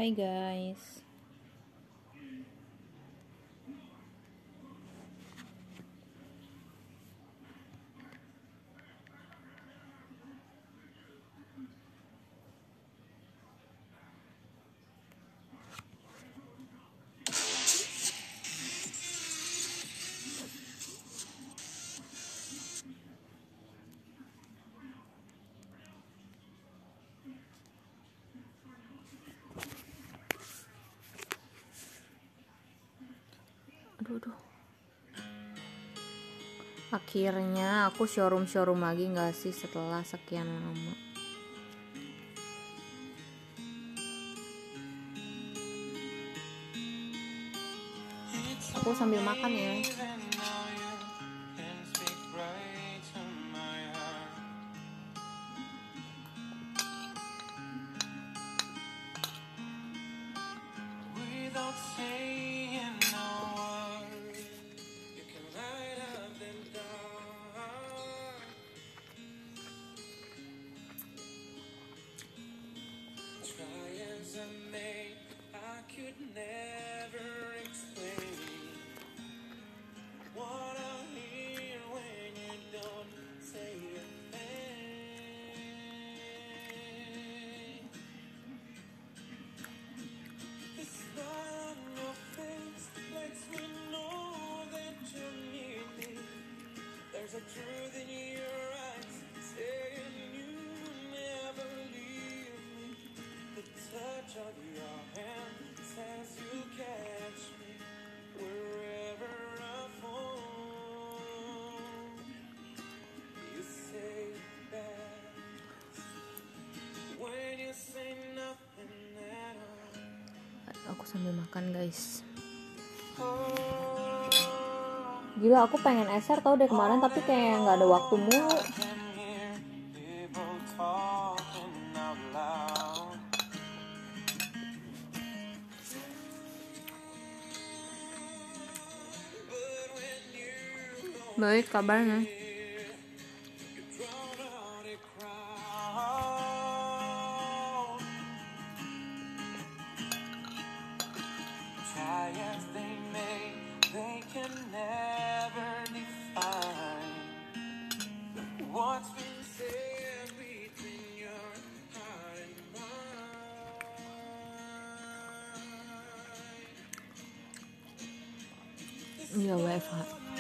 Hai guys. Aduh. Akhirnya aku showroom lagi gak sih setelah sekian lama. Aku sambil makan ya. Aku sambil makan guys. Gila, aku pengen eser tau dari kemarin, tapi kayak nggak ada waktu mulu. Baik kabarnya. Iya WFH.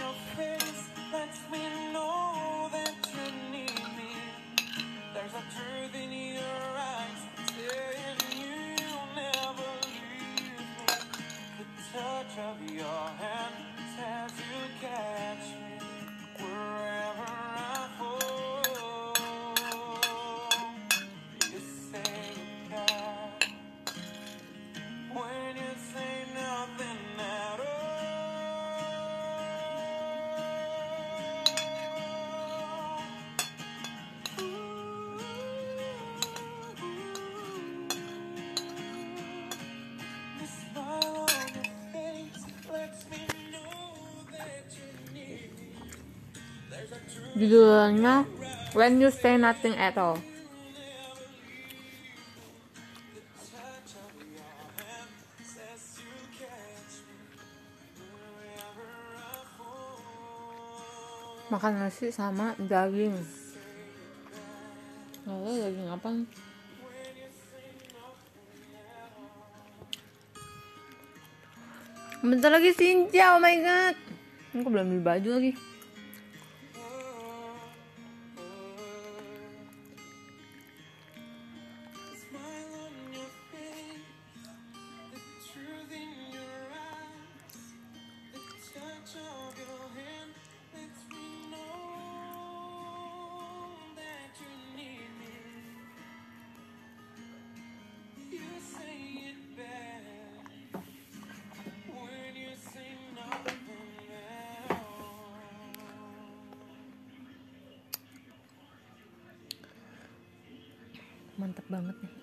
Judulnya When You Say Nothing at All. Makan nasi sama daging. Oh, daging apa nih? Bentar lagi Sinja, oh my god. Aku belum beli baju lagi. Mantap banget nih.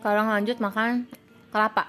Sekarang lanjut makan kelapa.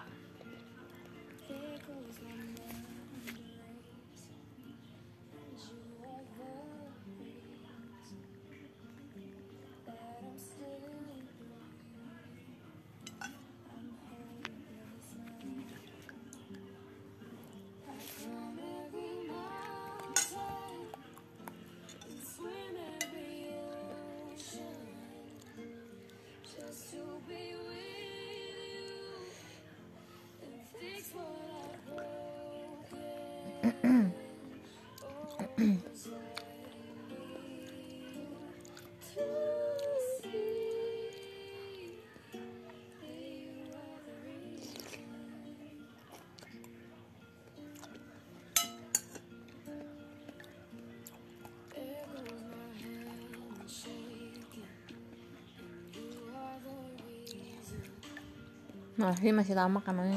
Masih lama kamarnya.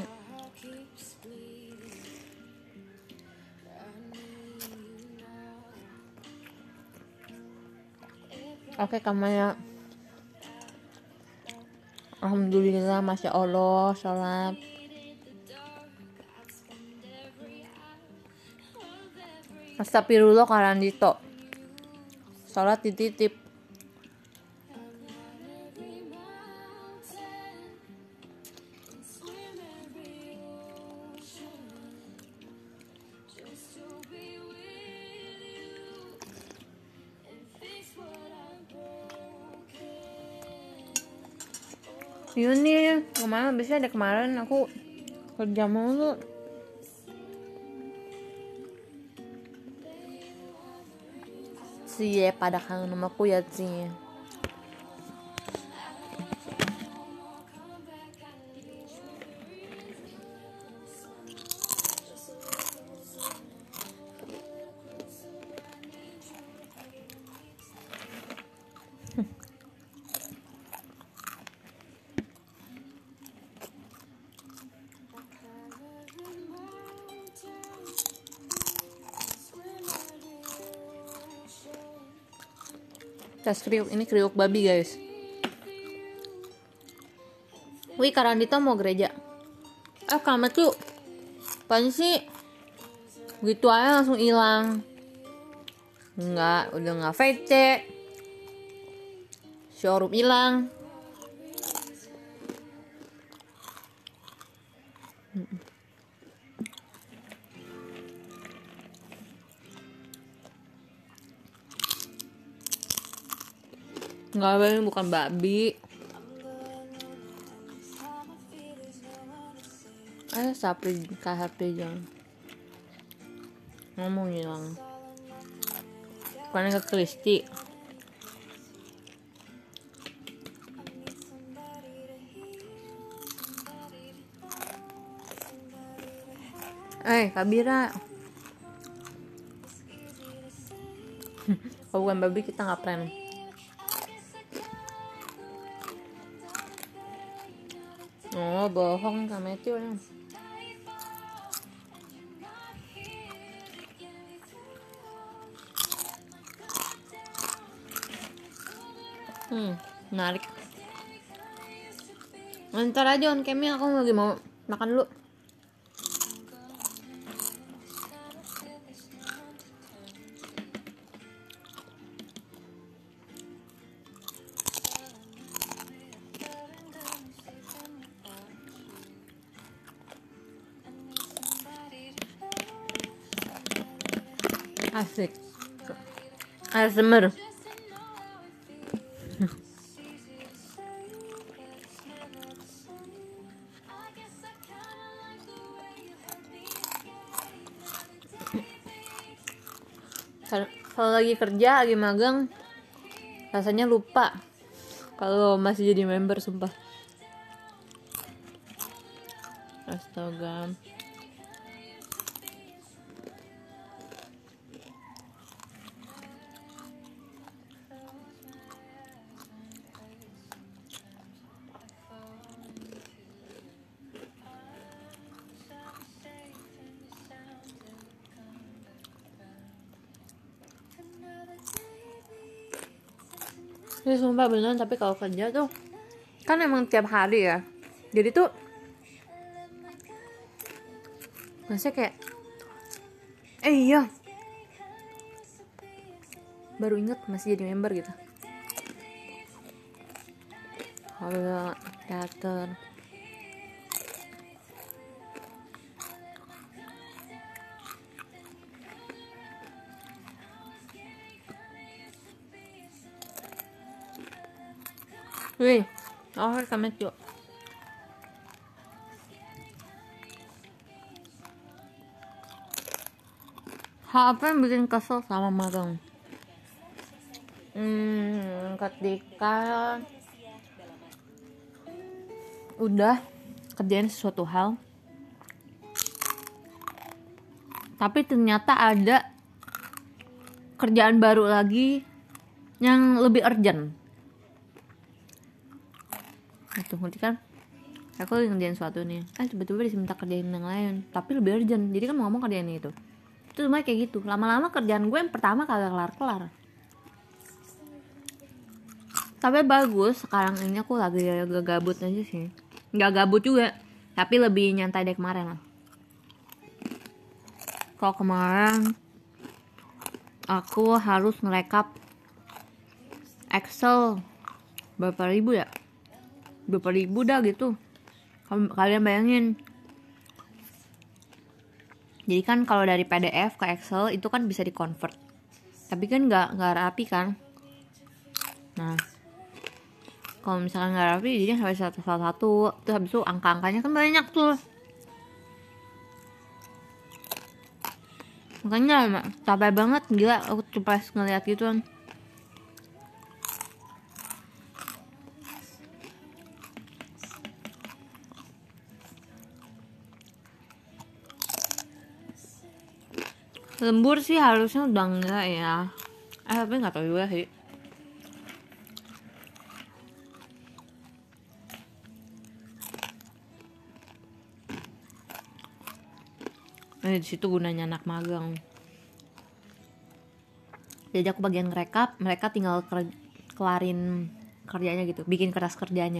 Oke, kamarnya. Alhamdulillah, Masya Allah, sholat. Astagfirullah karandito. Sholat dititip. Iya nih, kemarin biasanya ada kemarin aku kerja mulu. Sih pada kangen sama aku ya sih. Tes kriuk, ini kriuk babi guys. Wih, Karandito mau gereja. Kamet yuk. Apaan sih? Gitu aja langsung hilang. Enggak, udah nggak VC. Showroom hilang. Enggak, ini bukan babi. Sapri jangan ngomong hilang. Bukannya ke Kristi. Kabira. Kalau bukan babi kita nggak plan. Oh, bohong sama itu ya. Menarik. Ntar aja on cam-nya, aku lagi mau makan dulu. Asik. ASMR. Kalau lagi kerja, lagi magang, rasanya lupa kalau masih jadi member, sumpah. Astaga. Ini sumpah beneran, tapi kalau kerja tuh kan emang tiap hari ya, Jadi tuh maksudnya kayak iya, baru inget masih jadi member gitu. Kalau teater wih, kamet yuk. Hal apa yang bikin kesel sama magang? Ketika udah kerjain sesuatu hal tapi ternyata ada kerjaan baru lagi yang lebih urgent. Itu ngerti kan? Aku lagi ngerjain sesuatu nih, tiba-tiba diminta kerjain yang lain tapi lebih urgent, jadi kan mau ngomong kerjain itu cuma kayak gitu. Lama-lama kerjaan gue yang pertama kagak kelar-kelar. Tapi bagus, sekarang ini aku lagi agak gabut aja sih. Nggak gabut juga, tapi lebih nyantai dari kemarin lah. Kalau kemarin aku harus ngerekap Excel berapa ribu dah gitu. Kalian bayangin. Jadi kan kalau dari PDF ke Excel itu kan bisa di-convert. Tapi kan nggak rapi kan. Nah, kalau misalkan nggak rapi jadi harus satu-satu. Terus habis itu angka-angkanya kan banyak tuh. Makanya capek banget, gila aku cepet ngeliat gitu kan. Lembur sih harusnya udah enggak ya. Tapi nggak tahu juga sih. Di situ gunanya anak magang. Jadi aku bagian ngerekap, mereka tinggal kelarin kerjanya gitu, bikin kertas kerjanya.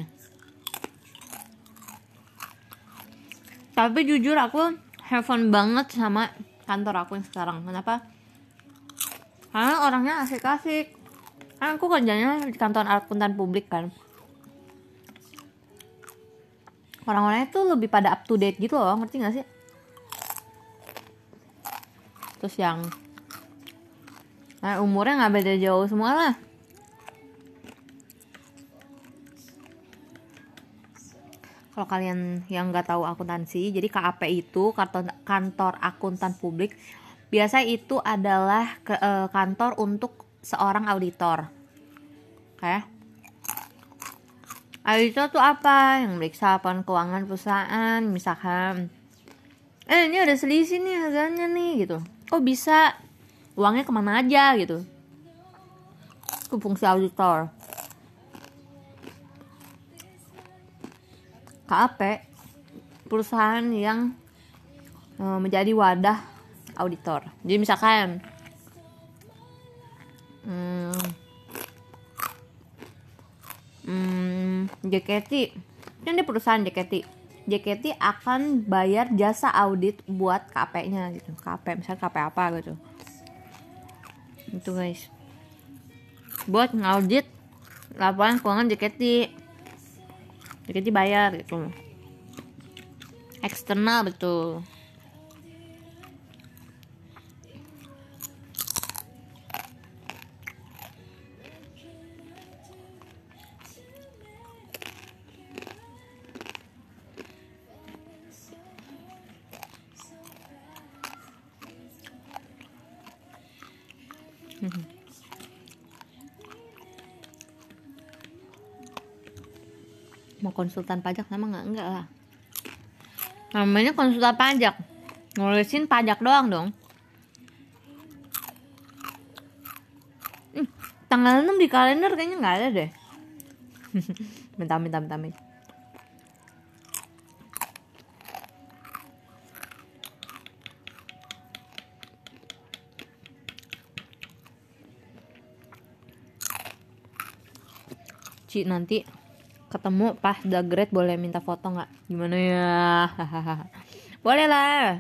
Tapi jujur aku have fun banget sama kantor aku yang sekarang. Kenapa? Karena orangnya asik-asik. Kan aku kerjanya di kantor akuntan publik kan. Orang-orangnya tuh lebih pada up to date gitu loh, ngerti gak sih? Terus yang umurnya gak beda jauh semua lah. Kalau kalian yang gak tahu akuntansi, jadi KAP itu kantor akuntan publik. Biasa itu adalah kantor untuk seorang auditor. Oke? Auditor tuh apa? Yang meriksa laporan keuangan perusahaan, misalkan ini ada selisih nih harganya nih gitu. Kok bisa? Uangnya kemana aja gitu. Itu fungsi auditor. KAP perusahaan yang menjadi wadah auditor. Jadi misalkan JKT, kan dia perusahaan JKT akan bayar jasa audit buat KAP-nya gitu. KAP misalnya KAP apa gitu. Itu guys. Buat ngaudit laporan keuangan JKT bayar gitu. Eksternal betul. Mau konsultan pajak sama enggak lah. Namanya konsultan pajak, ngurusin pajak doang dong. Tanggal 6 di kalender kayaknya nggak ada deh. Bentar. Ci nanti ketemu pas The Great boleh minta foto nggak? Gimana ya? Boleh lah.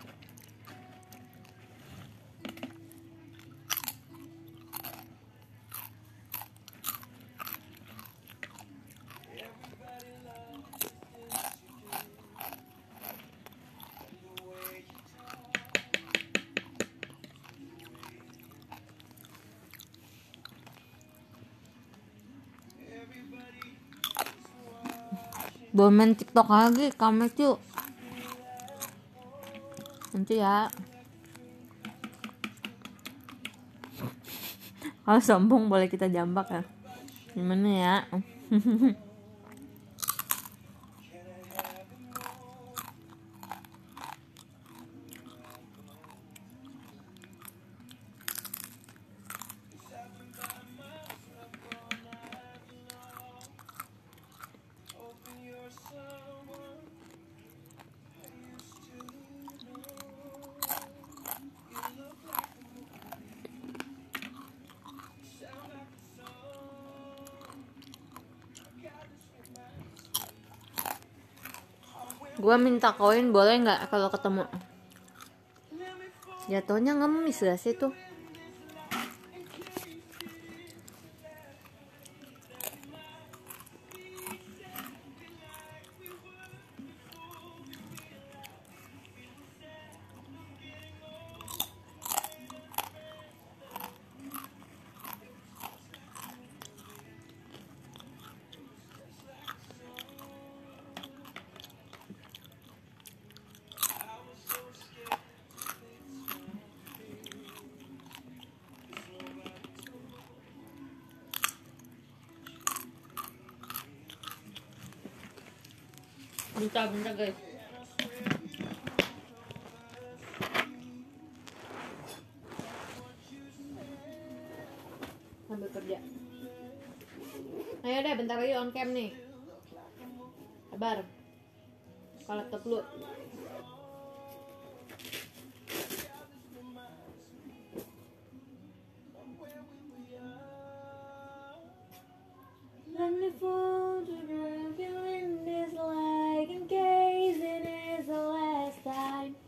Boleh main TikTok lagi, kamu tuh. Nanti ya. Kalau sombong boleh kita jambak ya. Gimana ya? Gue minta koin boleh nggak kalau ketemu? Jatuhnya ngemis gak sih tuh? Bentar guys. Sambil kerja. Ayo deh, bentar lagi on cam nih. Sabar. Kalau laptop lu. Let me photograph you in this light in case it is the last time.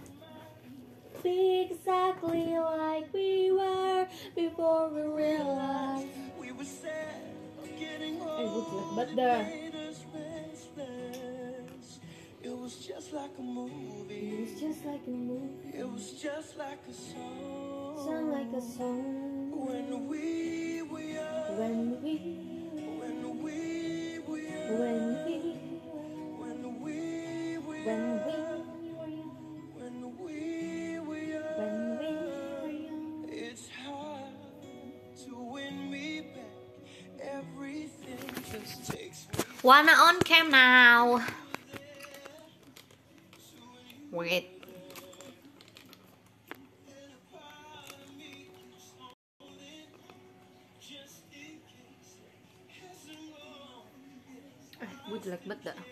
Be exactly like we were before we realized. Gue jelek banget dah. It was just like a movie. It was just like a movie. It was just like a song. Sound like a song. When we were young. When we were young. When we were young. It's hard to win me back. Everything just takes me. Wanna on cam now. Wait. Gue jelek banget dah.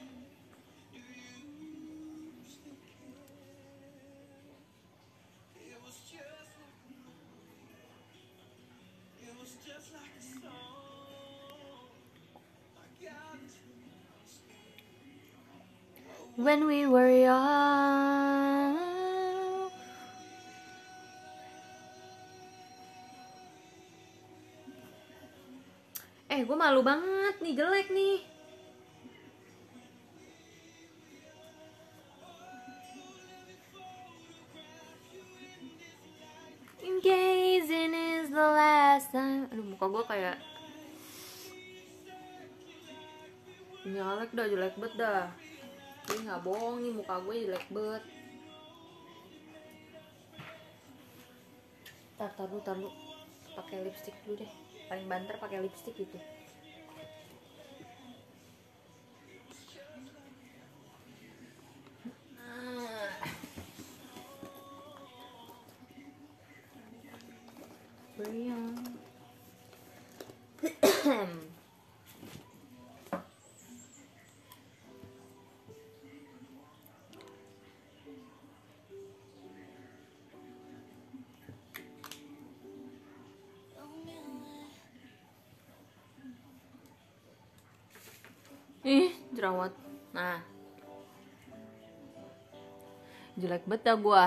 When we were young. Gue malu banget nih, jelek nih. In case it is the last time. Aduh, muka gue kayak nyalek dah, jelek banget dah. Ini nggak bohong nih, muka gue jelek banget. Tar dulu. Pakai lipstick dulu deh. Paling banter pakai lipstick gitu. Ih, jerawat. Nah, jelek banget dah gua.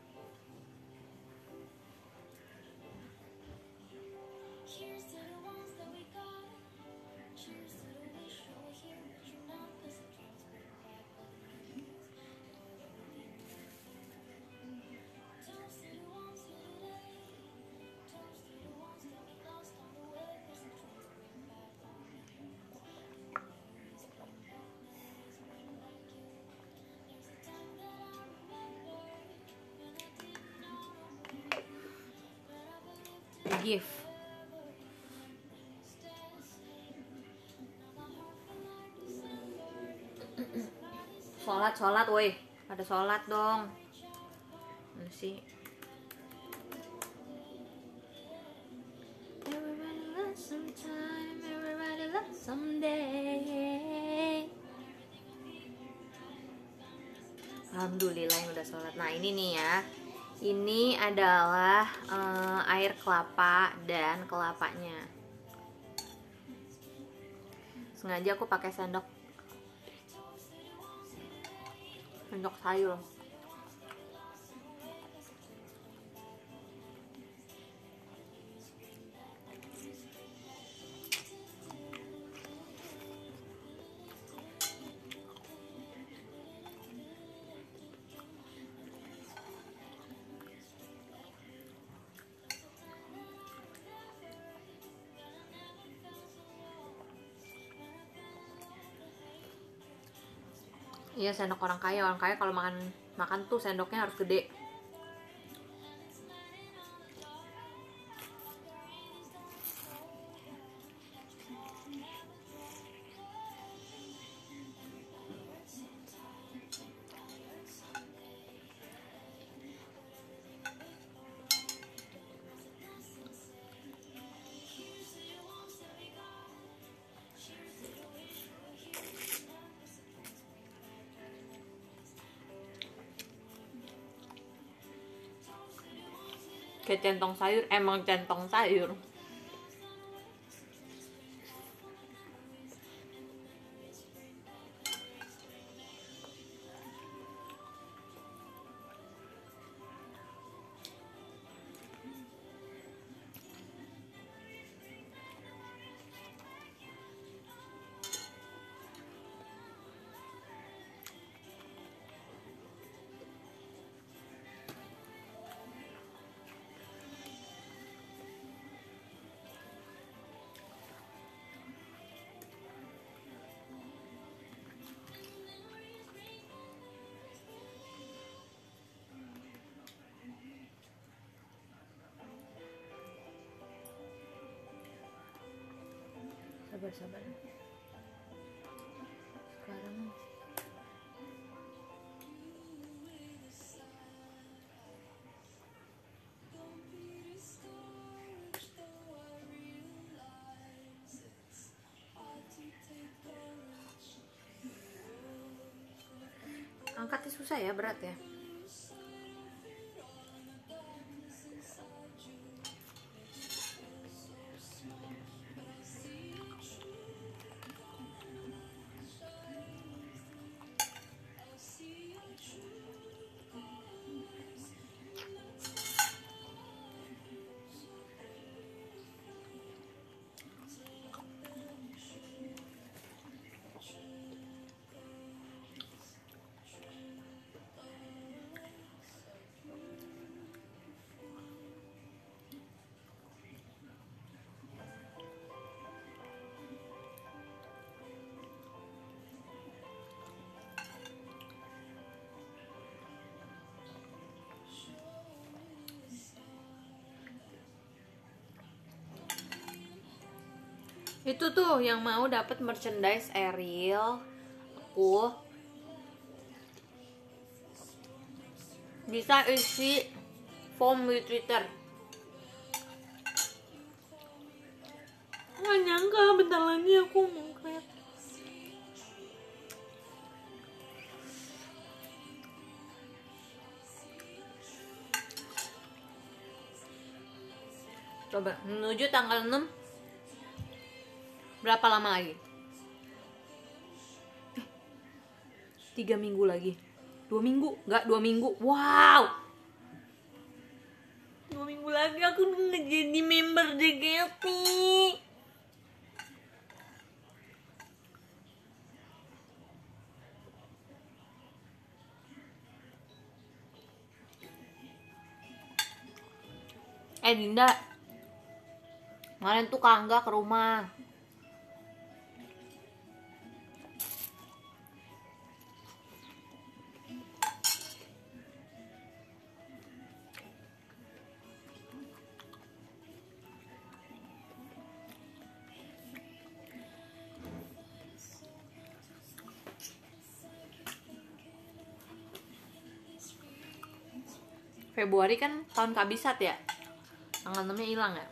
Gift. Sholat, woi. Ada sholat dong. Mana sih? Everybody loves sometime, everybody loves someday. Alhamdulillah yang udah sholat. Nah ini nih ya. Ini adalah air kelapa dan kelapanya. Sengaja aku pakai sendok sayur. Iya, sendok orang kaya kalau makan tuh sendoknya harus gede. Kayak centong sayur, emang centong sayur. Sabar. Sekarang angkatnya susah ya, berat ya. Itu tuh yang mau dapat merchandise Ariel, aku bisa isi form di Twitter. Nggak nyangka bentar lagi aku mau create. Coba menuju tanggal 6, berapa lama lagi? 3 minggu lagi. 2 minggu? Enggak, 2 minggu. Wow. 2 minggu lagi aku udah jadi member JKT. Dinda, kemarin tuh Kangga ke rumah. Februari kan tahun kabisat ya, tanggal 6-nya hilang ya.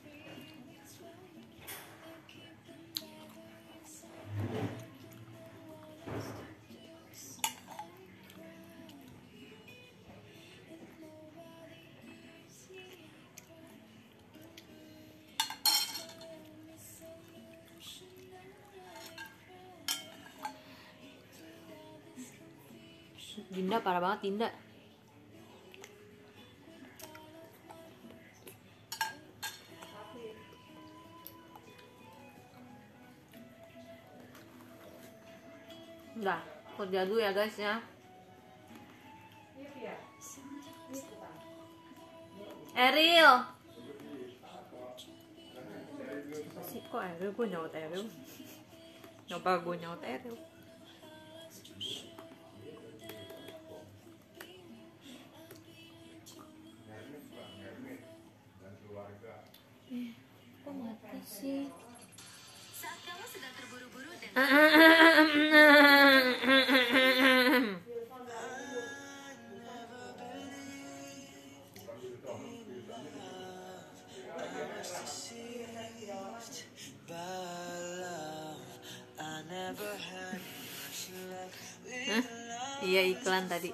Dinda parah banget Dinda. Udah, kerja dulu ya guys ya. Eril. Apa sih kok Eril? Gue nyaut Eril. Coba gue nyaut Eril. Kok mati sih? Saat kamu sedang terburu-buru dan Hah? Iya iklan tadi.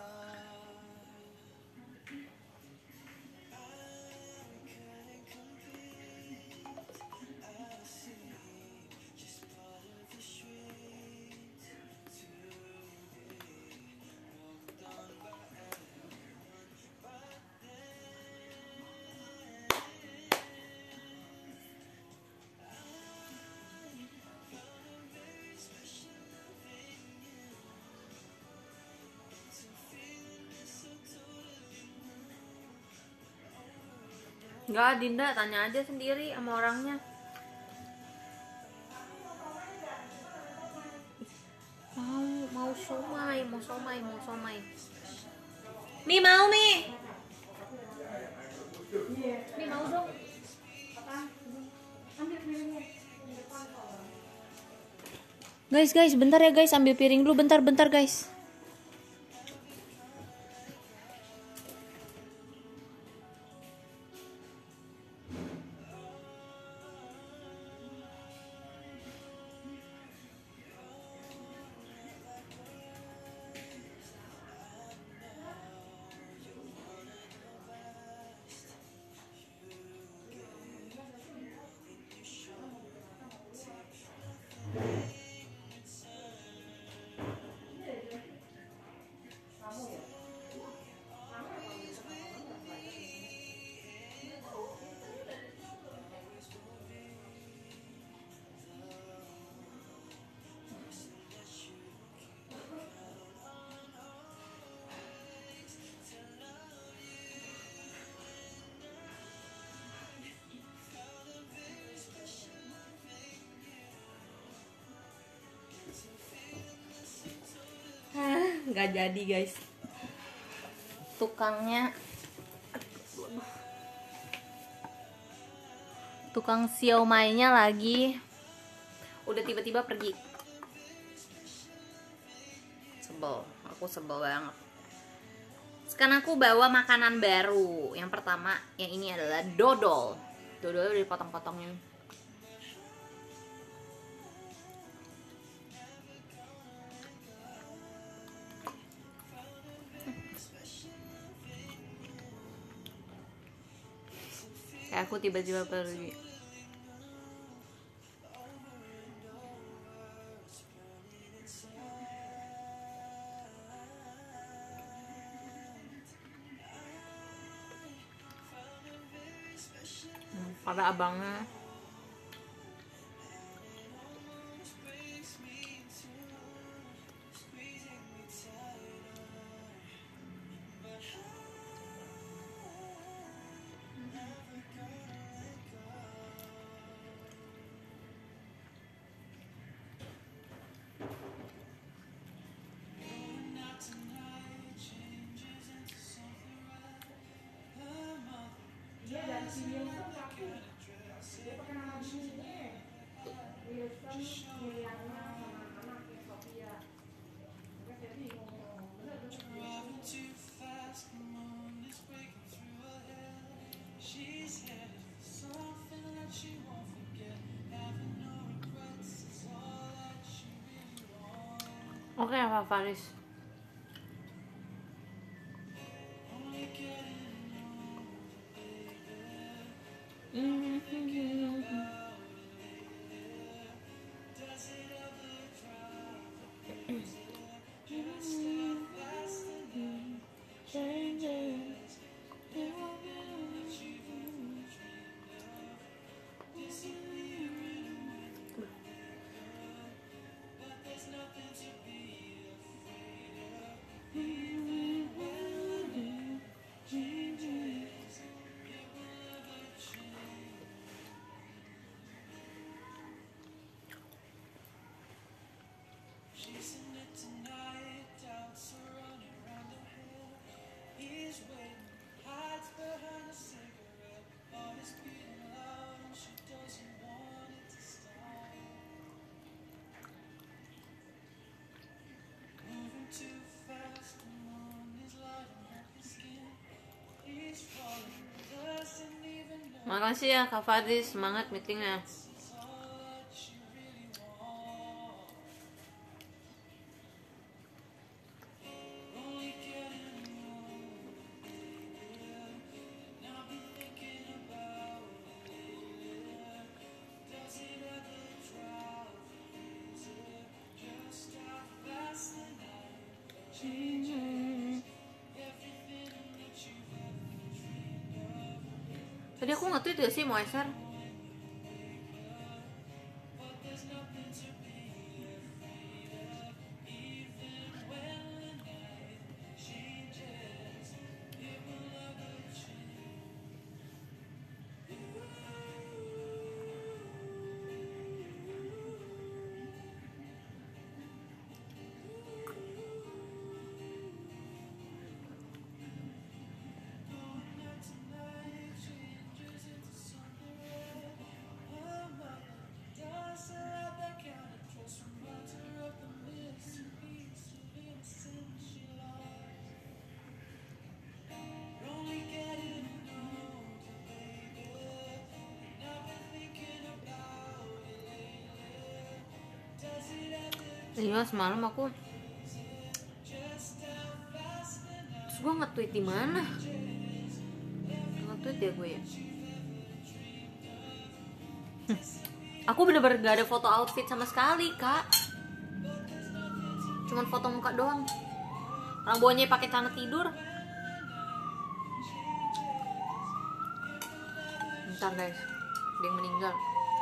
Enggak, Dinda tanya aja sendiri sama orangnya. Mau somai. Mi mau Mi. Mi mau dong. Guys, bentar ya guys, ambil piring dulu bentar guys. Nggak jadi guys, tukang siomainya lagi udah tiba-tiba pergi. Aku sebel banget. Sekarang aku bawa makanan baru. Yang pertama, yang ini adalah dodol udah dipotong-potongin. Kayak aku tiba-tiba pergi. kata abangnya. Oke, apa Faris? Makasih ya Kak Fadis, semangat meetingnya. Tadi aku nge-tweet gak sih mau share? Iya, semalam aku terus gue nge-tweet di mana? Nge-tweet ya gue ya. Aku bener-bener gak ada foto outfit sama sekali, Kak. Cuman foto muka doang. Orang bawahnya pakai celana tidur. Bentar guys, ada yang meninggal.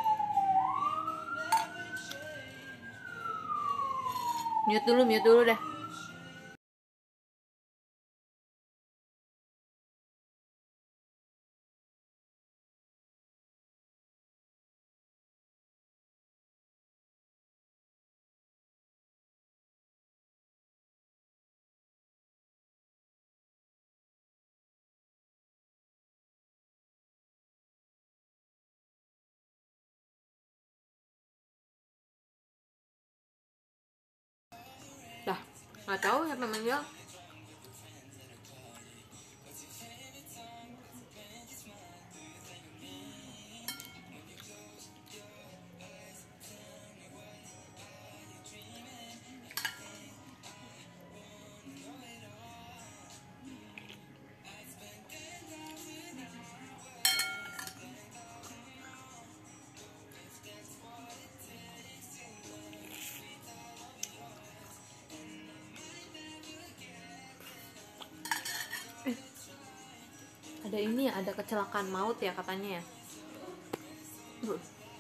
Mute dulu deh. Dah, nggak tahu siapa meninggal. Ada ini ya, ada kecelakaan maut ya katanya ya. Duh.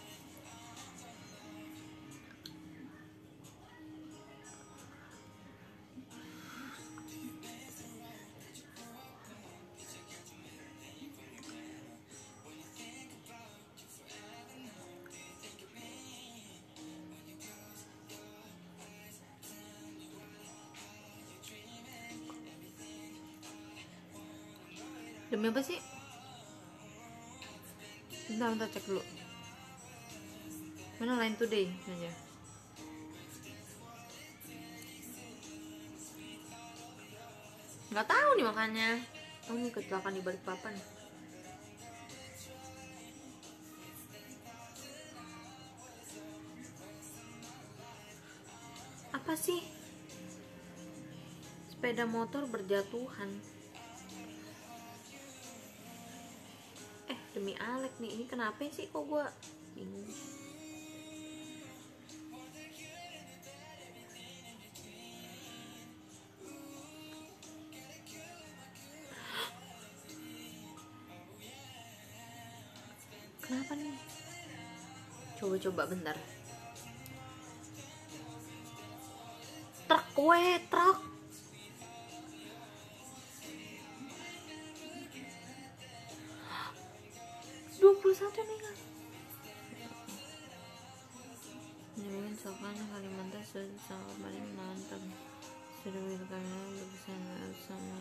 Demi apa sih? Bentar cek dulu. Mana Line Today aja. Nggak tahu nih makanya. Oh, ini kecelakaan di Balikpapan. Apa sih? Sepeda motor berjatuhan. Demi Alek nih, ini kenapa sih kok gue bingung. Kenapa nih? Coba bentar. Truk. 21 meninggal. Mungkin sokan Kalimantan sudah sangat paling mantap. Sudah berkali bersama sama.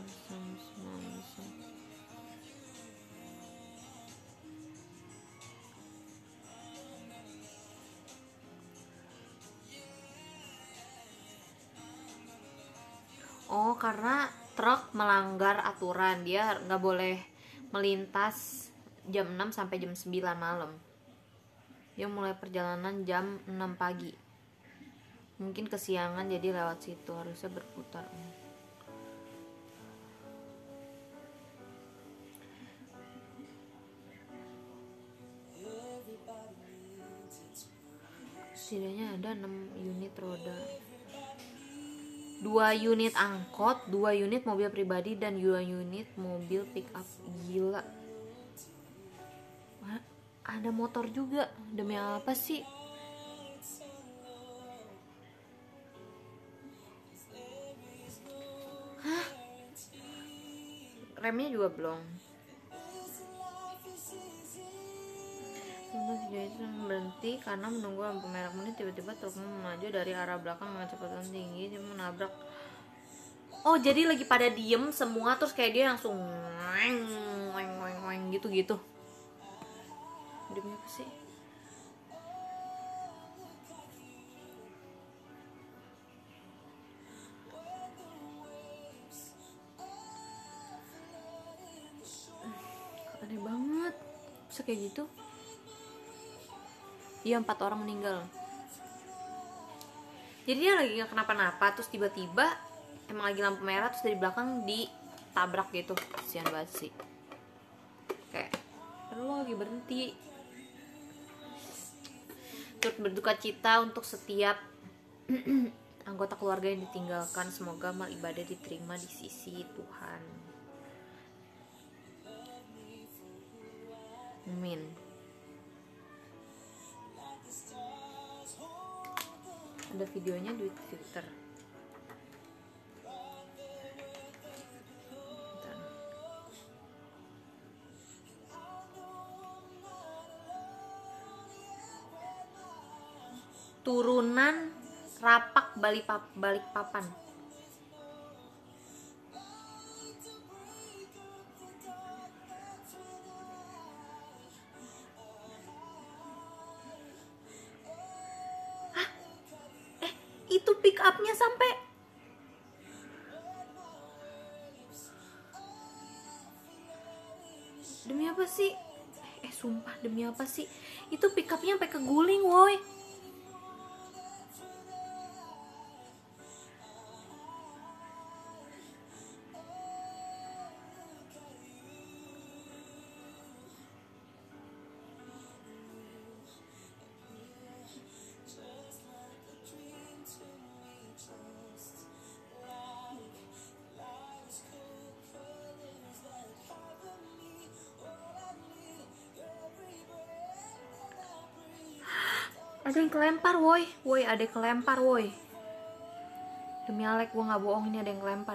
Oh, karena truk melanggar aturan, dia nggak boleh melintas jam 6 sampai jam 9 malam. Dia mulai perjalanan jam 6 pagi. Mungkin kesiangan jadi lewat situ, harusnya berputar. Setidaknya ada 6 unit roda. 2 unit angkot, 2 unit mobil pribadi, dan 2 unit mobil pick up. Gila. Ada motor juga. Demi apa sih? Hah? Remnya juga belum. Video itu berhenti karena menunggu lampu merah menit. Tiba-tiba truknya melaju dari arah belakang dengan kecepatan tinggi. Dia menabrak. Oh, jadi lagi pada diem semua, terus kayak dia langsung weng gitu. Demi apa sih? Aneh banget. Bisa kayak gitu? Iya, 4 orang meninggal. Jadi dia lagi gak kenapa-napa, terus tiba-tiba emang lagi lampu merah, terus dari belakang ditabrak gitu. Kasian banget sih. Kayak lo lagi berhenti. Turut berduka cita untuk setiap anggota keluarga yang ditinggalkan. Semoga amal ibadah diterima di sisi Tuhan. Amin. Ada videonya di Twitter. Turunan Rapak Balikpapan. Itu pick upnya sampai demi apa sih? Sumpah demi apa sih? Itu pick upnya sampai keguling, woi. Ada yang kelempar woi, ada yang kelempar woi. Demi Alek gue nggak bohong, ini ada yang kelempar.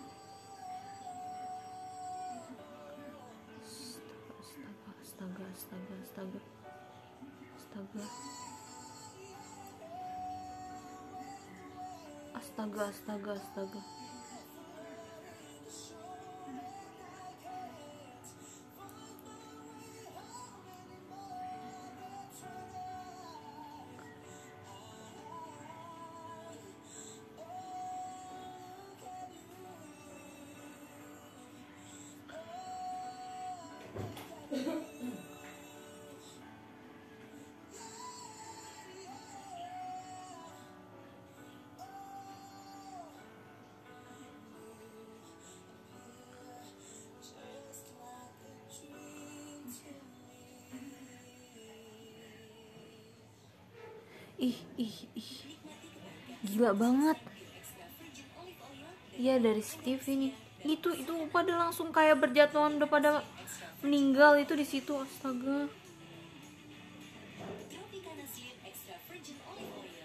Astaga. Ih, gila banget. Iya, dari CCTV nih. Itu pada langsung kayak berjatuhan, udah pada meninggal itu di situ. Astaga. Tropicana Slim Extra Virgin Olive Oil.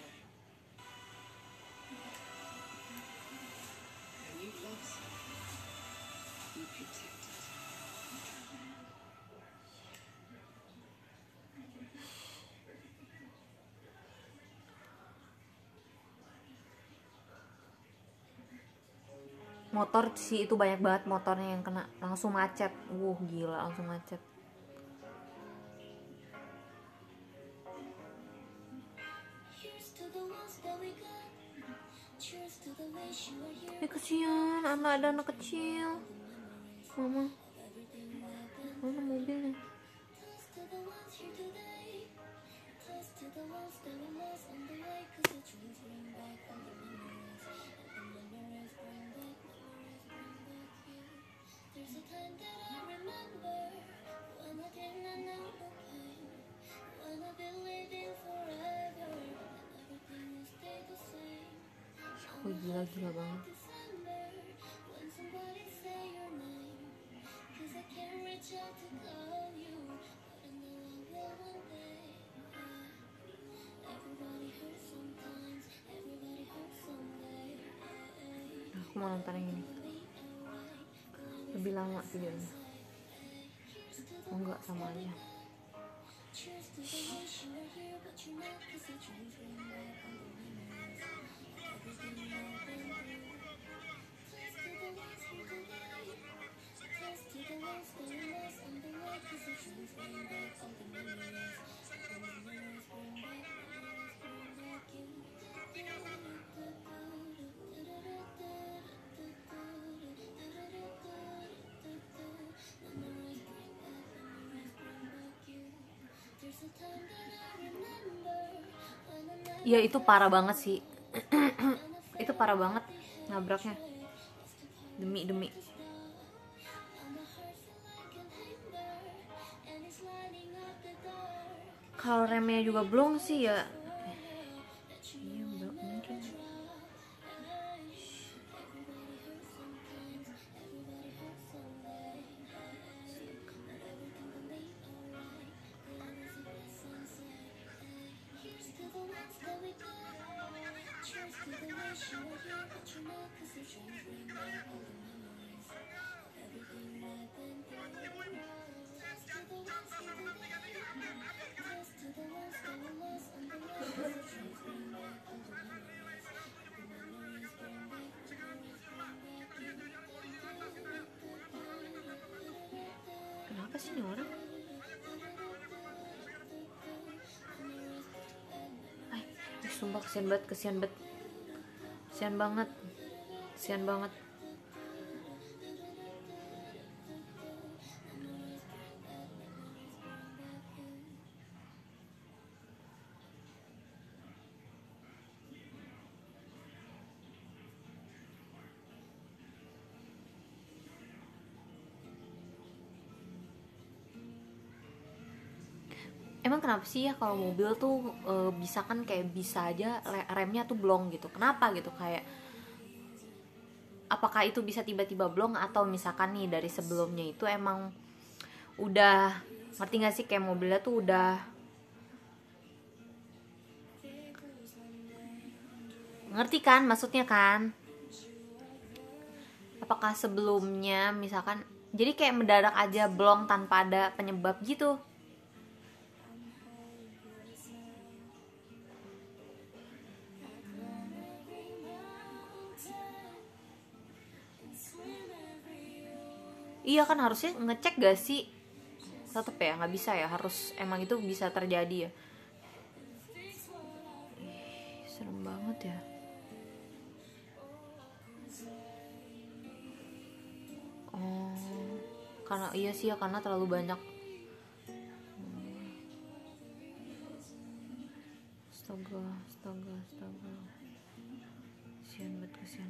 Motor sih itu banyak banget motornya yang kena, langsung macet. Gila, langsung macet. Tapi kesian, ada anak kecil. Mama, mana mobilnya? Gila banget. Aku mau nonton yang ini. Lebih lama videonya. Oh enggak, sama aja. Ya itu parah banget sih. Itu parah banget nabraknya. Demi. Kalau remnya juga blong sih ya. Iya, mungkin. Kenapa sih ini orang? Sumpah kesian banget. Emang kenapa sih ya kalau mobil tuh bisa kan kayak bisa aja remnya tuh blong gitu? Kenapa gitu? Kayak apakah itu bisa tiba-tiba blong atau misalkan nih dari sebelumnya itu emang udah, ngerti gak sih, kayak mobilnya tuh udah Ngerti kan maksudnya kan? Apakah sebelumnya misalkan jadi kayak mendadak aja blong tanpa ada penyebab gitu? Iya kan harusnya ngecek gak sih? Tetep ya nggak bisa ya, harus emang itu bisa terjadi ya. Serem banget ya. Oh, karena iya sih ya, karena terlalu banyak. Astaga, astaga, astaga. Kasian banget, kasian.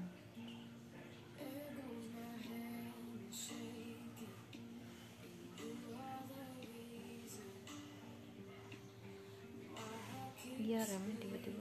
Iya remnya tiba-tiba.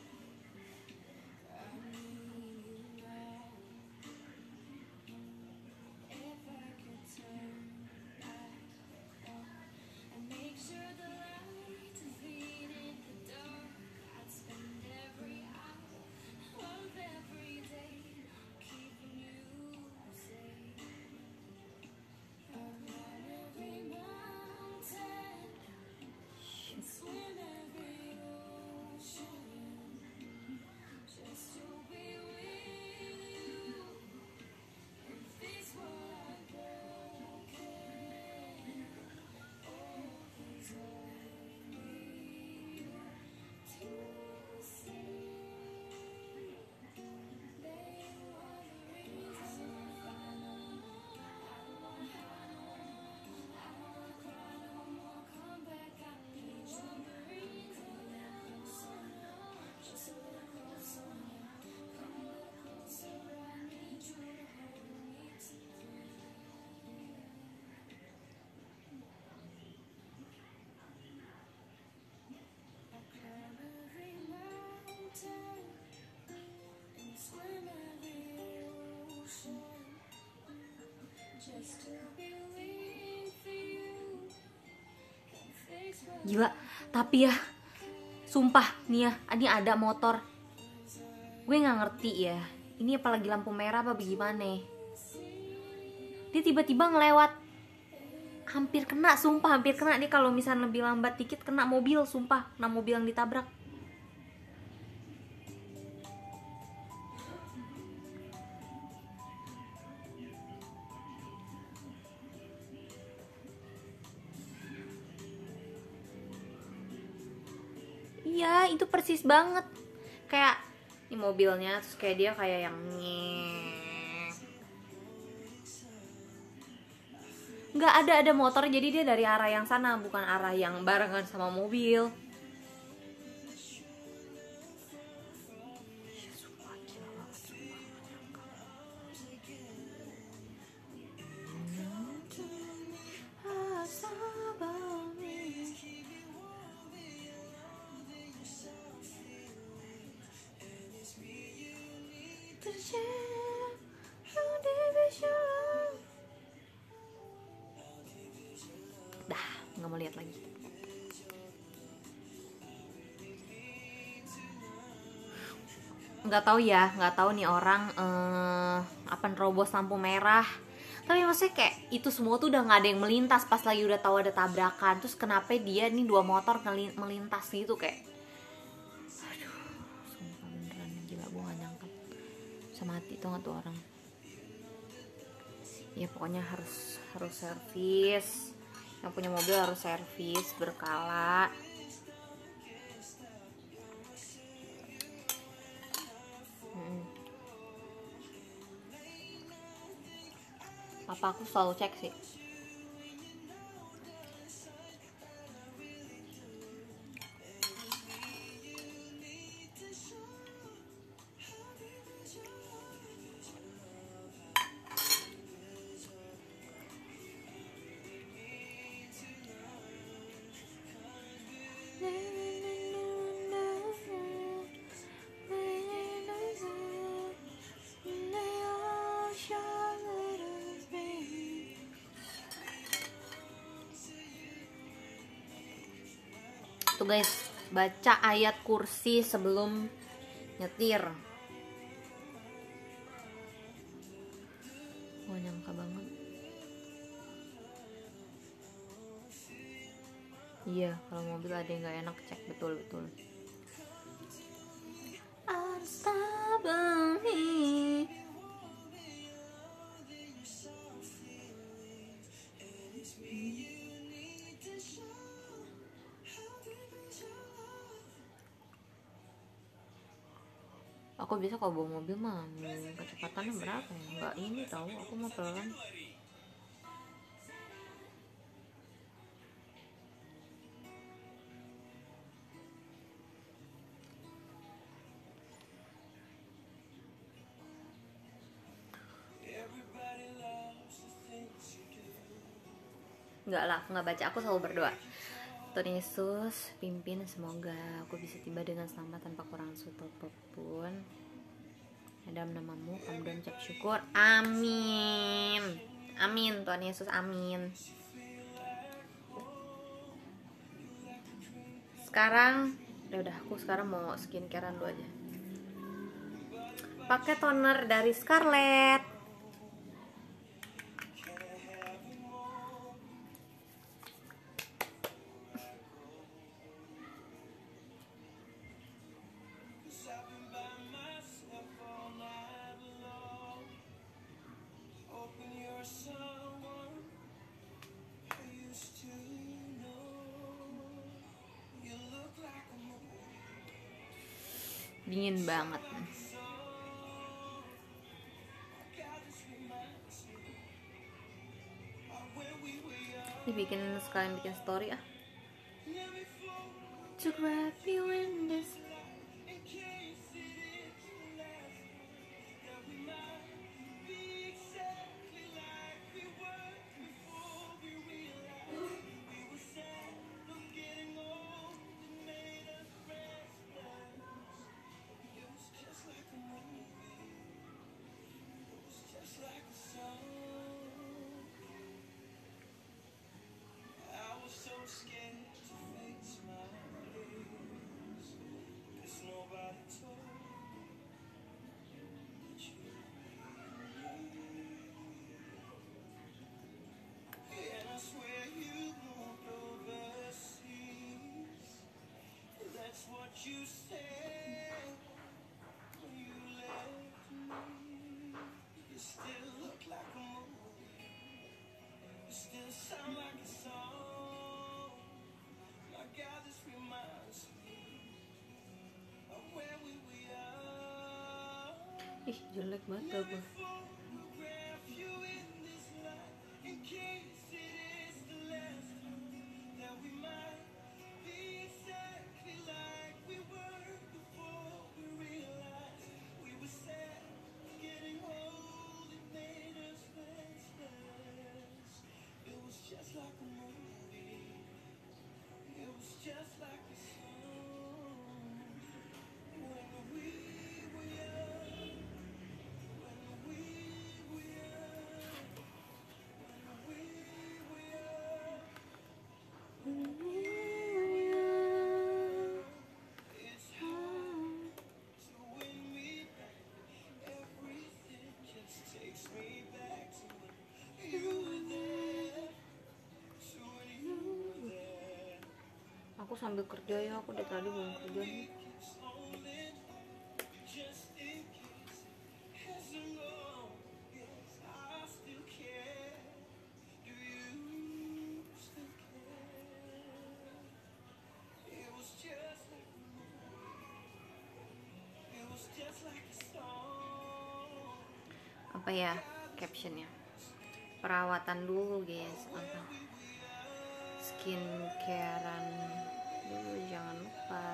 Gila, tapi ya sumpah nih ya, ini ada motor. Gue nggak ngerti ya, ini apalagi lampu merah apa bagaimana. Dia tiba-tiba ngelewat, hampir kena, sumpah hampir kena. Nih kalau misalnya lebih lambat dikit kena mobil, sumpah, kena mobil yang ditabrak. Iya, itu persis banget. Kayak ini mobilnya, terus kayak dia kayak yang nggak ada motor, jadi dia dari arah yang sana, bukan arah yang barengan sama mobil. Dah, nggak mau lihat lagi. Nggak tahu ya, nggak tahu nih orang apa nerobos lampu merah. Tapi maksudnya kayak itu semua tuh udah nggak ada yang melintas pas lagi udah tahu ada tabrakan. Terus kenapa dia nih dua motor melintas gitu kayak, aduh, sumpah beneran gila, gue gak nyangka bisa mati tuh nggak tuh orang. Ya pokoknya harus servis. Yang punya mobil harus servis berkala. Apa aku selalu cek sih. Tuh guys, baca ayat kursi sebelum nyetir. Gak nyangka banget. Iya, kalau mobil ada yang gak enak, cek betul-betul. Unstable me. Aku bisa kalau bawa mobil mah kecepatannya berapa ya? Nggak ini tahu, aku mau pelan. Enggak lah, aku nggak baca, aku selalu berdoa. Tuhan Yesus pimpin, semoga aku bisa tiba dengan selamat tanpa kurang suatu apapun. Dalam namamu kami mengucap syukur, amin. Amin Tuhan Yesus, amin. Sekarang udah aku sekarang mau skincarean dulu aja. Pakai toner dari Scarlett. Dingin banget. Ini bikin sekalian bikin story ah. To grab you in this. Ih, jelek banget tau gue. Aku sambil kerja ya, aku dari tadi belum kerja nih. Apa ya captionnya? Perawatan dulu guys, apa? Skincarean dulu, jangan lupa.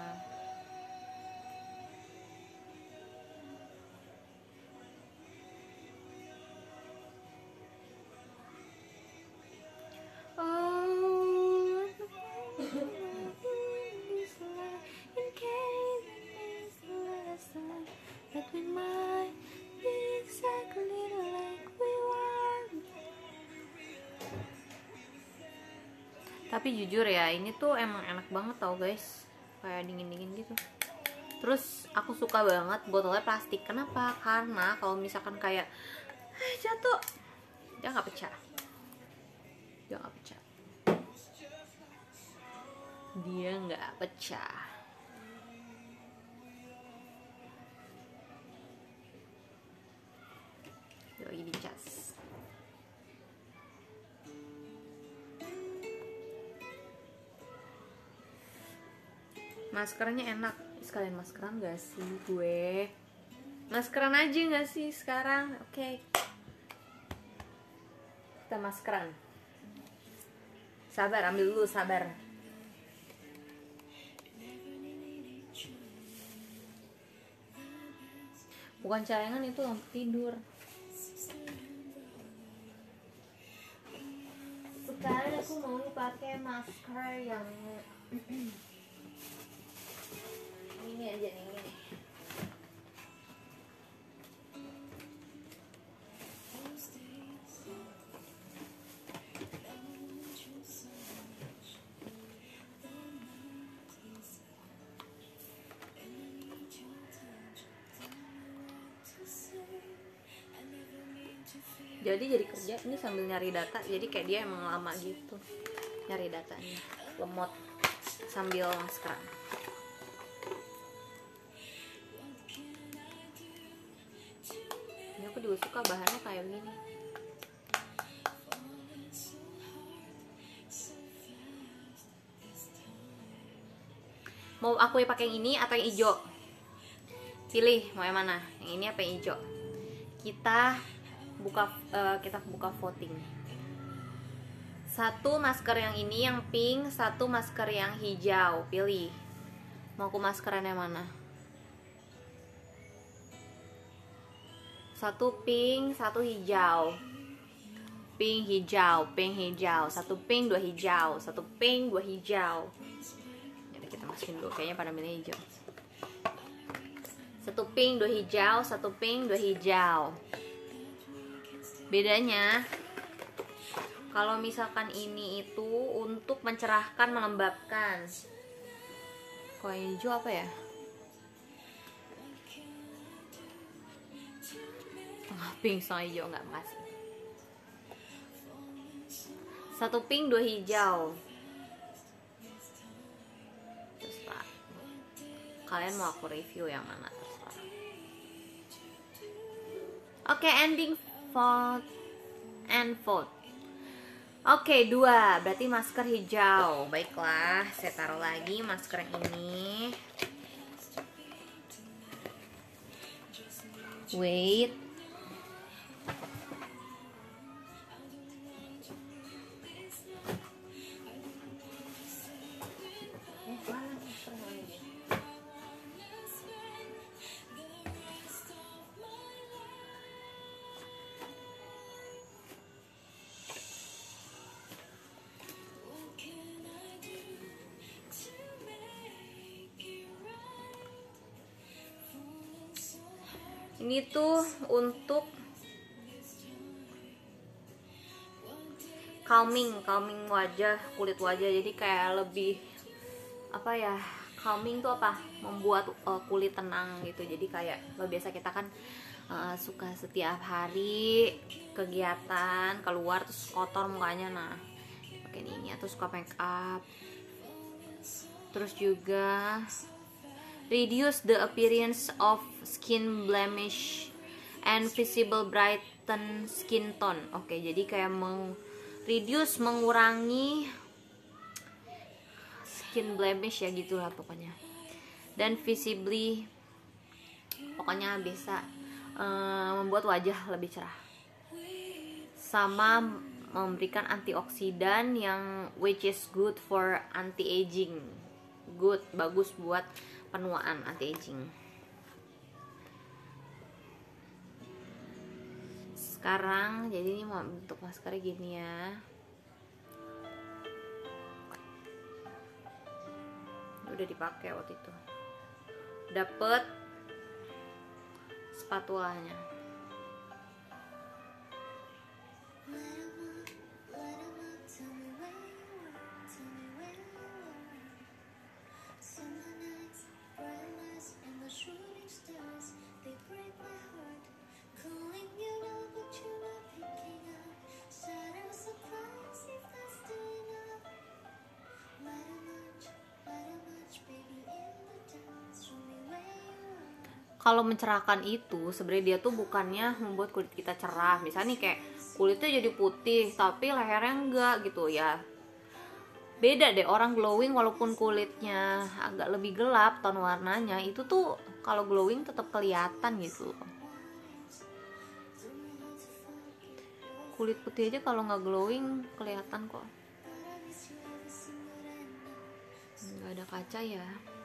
Tapi jujur ya, ini tuh emang enak banget tau guys, kayak dingin-dingin gitu. Terus Aku suka banget botolnya plastik. Kenapa? Karena kalau misalkan kayak jatuh, dia nggak pecah. Dia nggak pecah. Dia nggak pecah. Dia lagi dicas. Maskernya enak. Sekalian maskeran gak sih gue? Maskeran aja gak sih sekarang? Oke. Kita maskeran. Sabar, ambil dulu, sabar. Bukan cayangan, itu lampu tidur. Sekarang aku mau pakai masker yang ini aja nih, ini. Jadi kerja ini sambil nyari data, jadi kayak dia emang lama gitu nyari datanya, lemot sambil maskeran. Ini aku juga suka bahannya kayak gini. Mau aku pakai yang ini atau yang hijau? Pilih mau yang mana? Yang ini apa yang hijau? Kita buka voting. Satu masker yang ini yang pink, satu masker yang hijau. Pilih. Mau aku maskeran yang mana? Satu pink, satu hijau. Pink, hijau, pink, hijau. Satu pink, dua hijau. Satu pink, dua hijau. Jadi kita masukin dulu, kayaknya pada milih hijau. Satu pink, dua hijau. Satu pink, dua hijau. Bedanya, kalau misalkan ini itu untuk mencerahkan, melembabkan. Kalau yang hijau apa ya? Pink sama hijau nggak masih. Satu pink, dua hijau. Terserah. Kalian mau aku review yang mana? Terserah. Oke, ending vote and vote. Oke, 2 berarti masker hijau. Baiklah, saya taruh lagi masker yang ini. Wait. Ini tuh untuk calming wajah, kulit wajah. Jadi kayak lebih apa ya? Calming tuh apa? Membuat kulit tenang gitu. Jadi kayak kalau biasa kita kan suka setiap hari kegiatan keluar terus kotor mukanya, nah pakai ini. Atau suka make up. Terus juga reduce the appearance of skin blemish and visible brighten skin tone. Oke, jadi kayak mengurangi skin blemish ya gitulah pokoknya. Dan visibly, pokoknya bisa membuat wajah lebih cerah. Sama memberikan antioksidan yang which is good for anti-aging. Good, bagus buat penuaan, anti-aging. Sekarang jadi ini mau bentuk maskernya gini ya. Udah dipakai waktu itu. Dapet spatulanya. Summer nights, bright lights, and the shore. kalau mencerahkan itu sebenarnya dia tuh bukannya membuat kulit kita cerah. Misalnya nih kayak kulitnya jadi putih tapi lehernya enggak gitu ya. Beda deh orang glowing walaupun kulitnya agak lebih gelap tone warnanya, itu tuh kalau glowing tetap kelihatan gitu. Kulit putih aja kalau nggak glowing kelihatan kok. Nggak ada kaca ya.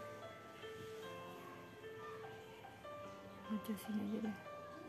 Kaca sini aja deh.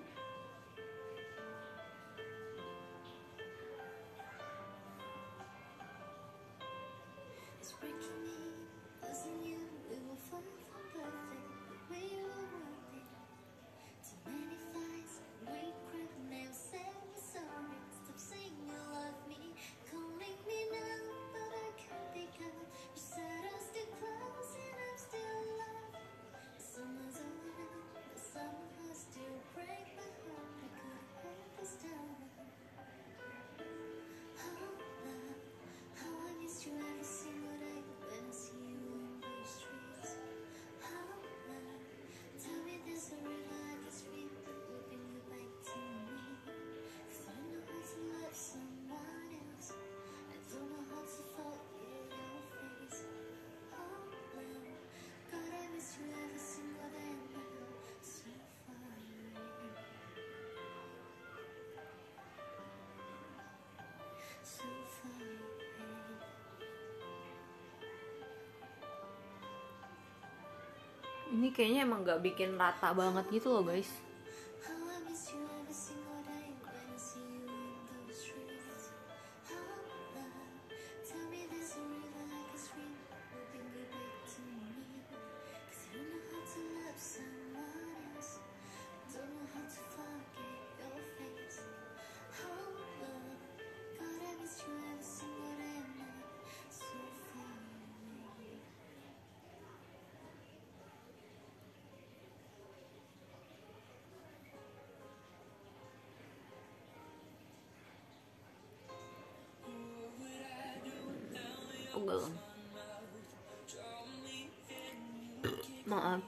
Ini kayaknya emang gak bikin rata banget gitu loh guys. Pegel. Maaf.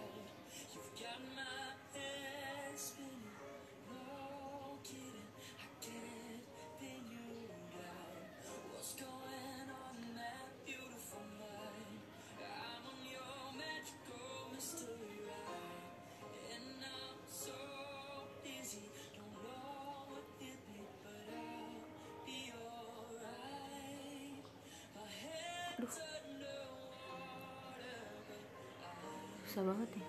Aduh. Susah banget ya.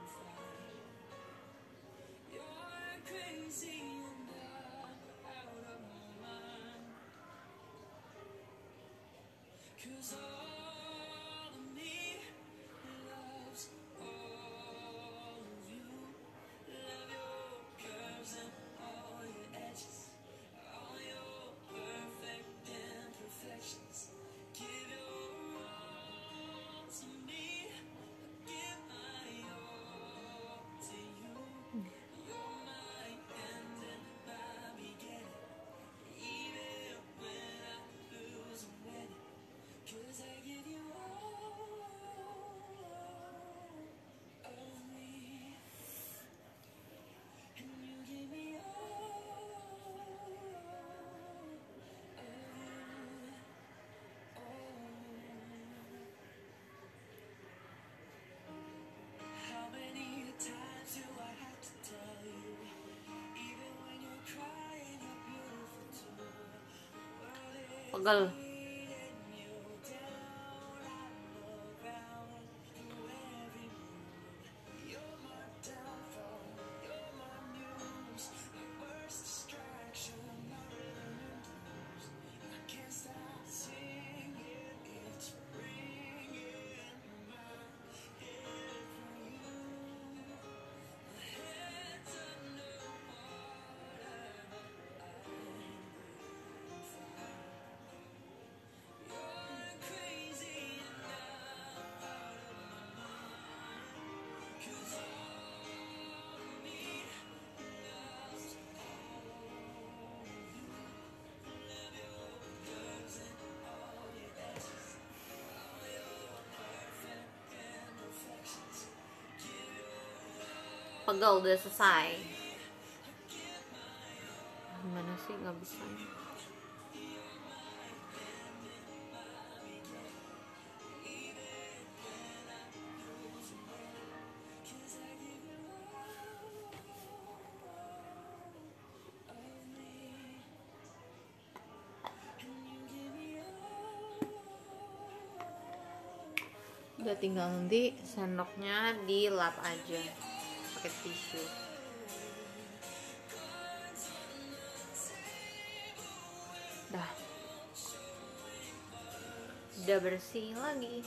Pegel. pegel udah selesai. Gimana sih, nggak bisa. Udah tinggal nanti sendoknya dilap aja pakai tisu. Udah bersih lagi.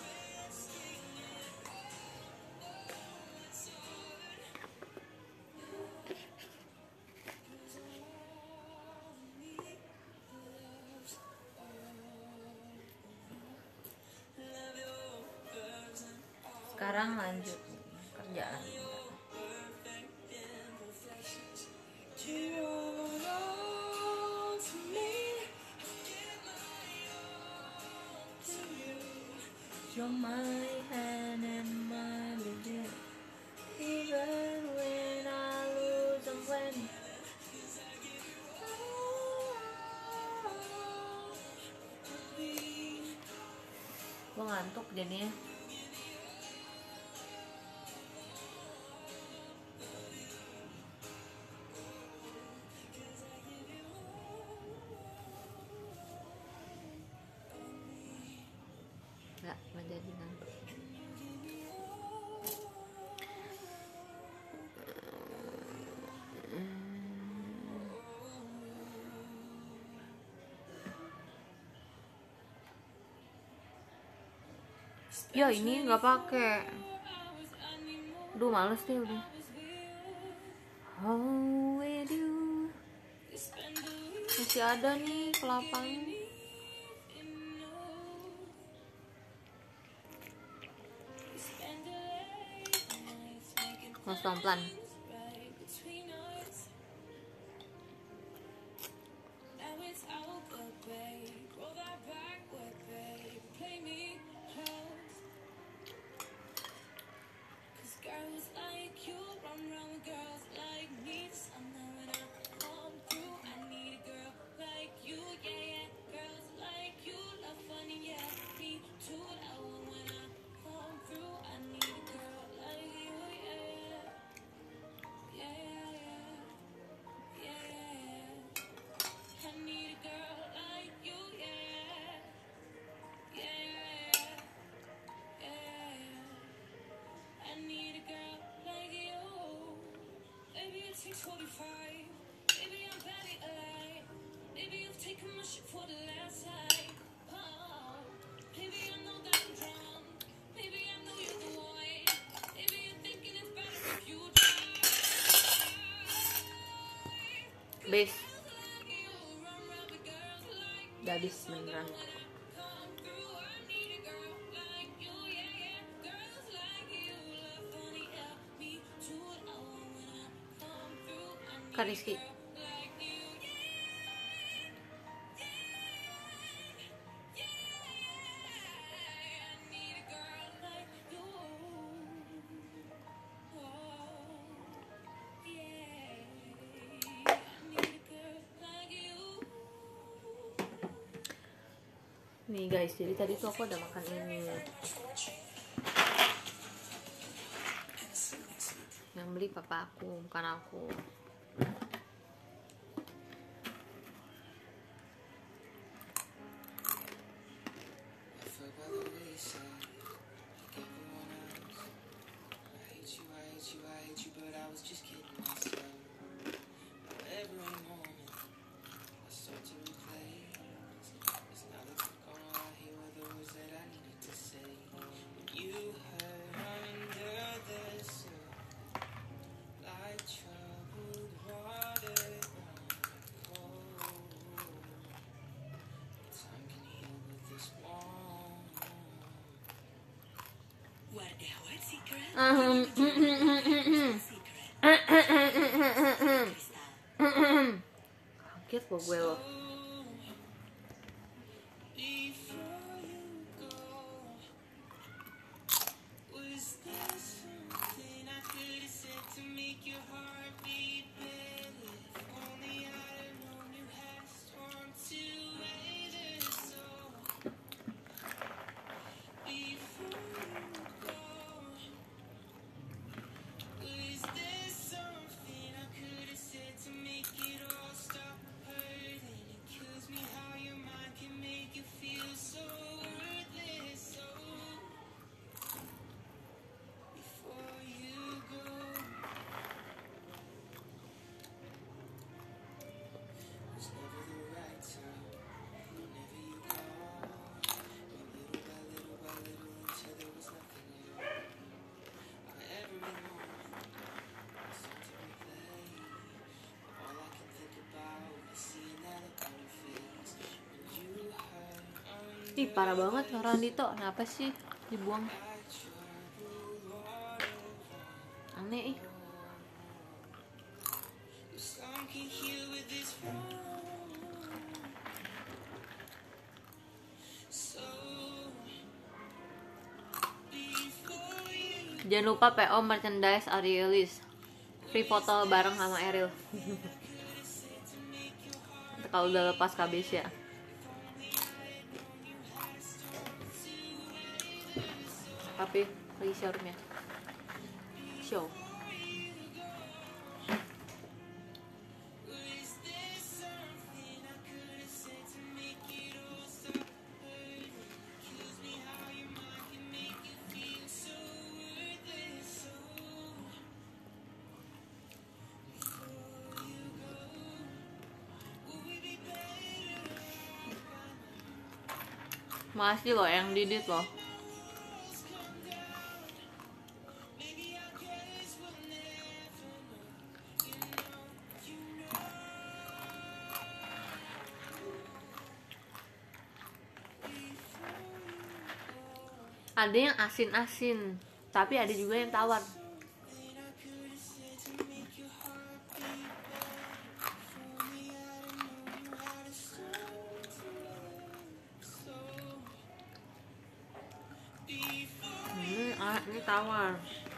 Sekarang lanjut kerjaan. You're my hand and my begin, even when I lose and when gue ngantuk jadinya. Nggak jadi ngantuk. Ya ini nggak pakai. Duh males deh udah. How with you. Masih ada nih kelapanya. Mas pelan-pelan. Base udah habis beneran. Kak Rizky, nih guys, jadi tadi tuh aku udah makan ini. Yang beli papa aku, bukan aku. Kaget kok gue loh. Ih parah banget orang Dito, kenapa sih dibuang? Aneh ih. Jangan lupa PO merchandise Arielis. Free foto bareng sama Ariel. Kalau udah lepas kabis ya. Tapi lagi showroomnya. Show. Makasih loh yang Didit loh. Ada yang asin-asin, tapi ada juga yang tawar. Ini tawar.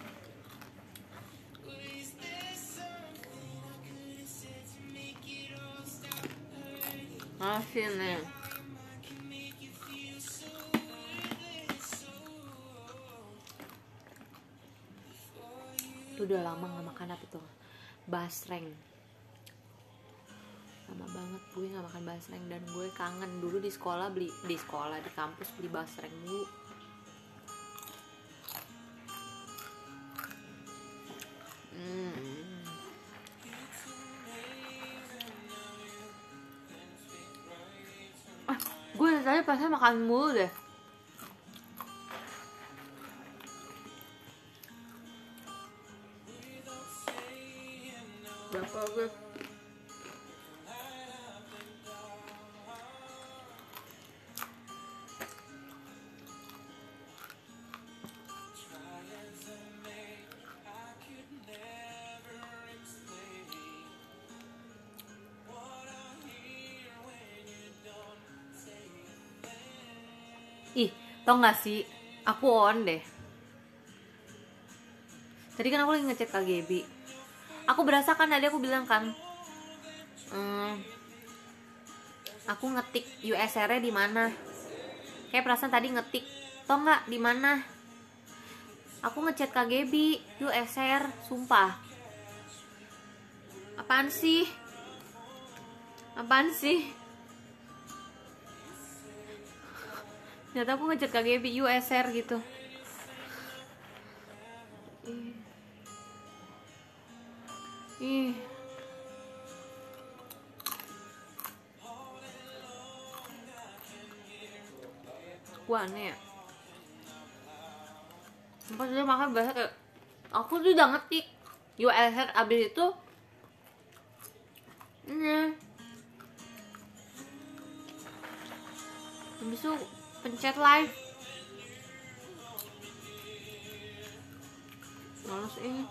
Asin nih. Udah lama gak makan apa tuh, basreng. Lama banget gue gak makan basreng. Dan gue kangen dulu di sekolah di kampus beli basreng dulu. Gue tadi pasnya makan mulu deh. Berapa gue? Ih, tau gak sih, aku on deh. Tadi kan aku lagi ngecek KGB. Aku berasa kan tadi aku bilang kan, aku ngetik USR-nya di mana. Kayak perasaan tadi ngetik, tau nggak di mana? Aku ngechat KGB USR, sumpah. Apaan sih? Ternyata aku ngechat KGB USR gitu. Ih. Wah aneh ya. Pas dia makan bahasa kayak, aku tuh udah ngetik USR abis itu habis itu pencet live. Males ini.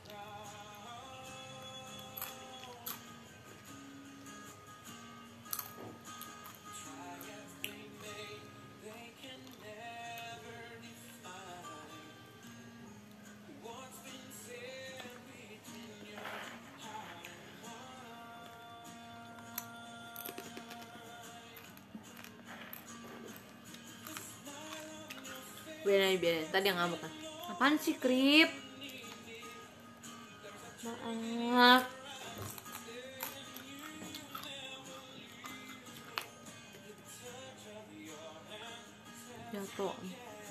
Biarin, tadi yang ngamuk kan. Apaan sih Krip? Maaf. Jatuh.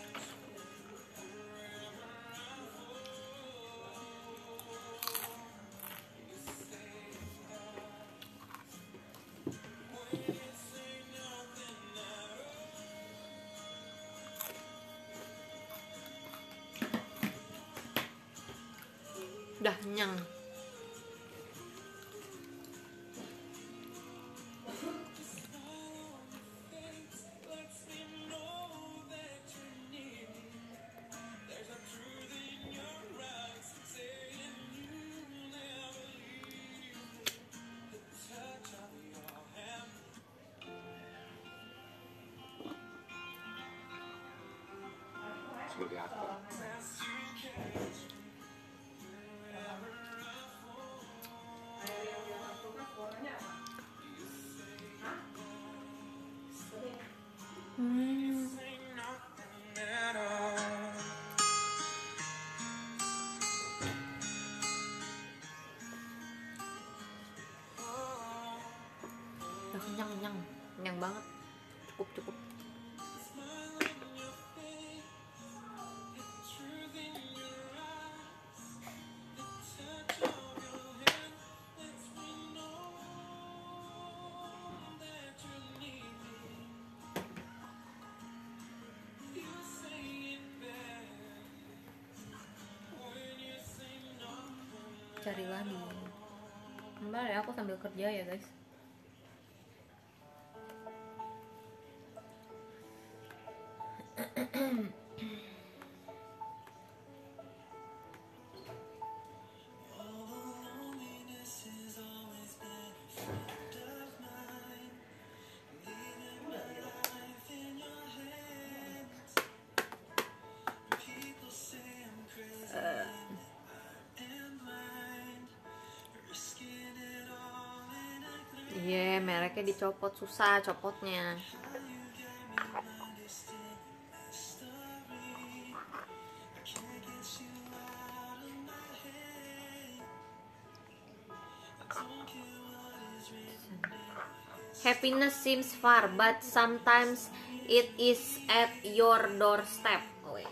Udah kenyang. sebagai aktor. Udah kenyang banget. Cukup. Carilah di. Bentar ya, aku sambil kerja ya guys. Iya, mereknya dicopot, susah copotnya. Happiness seems far, but sometimes it is at your doorstep. Wes.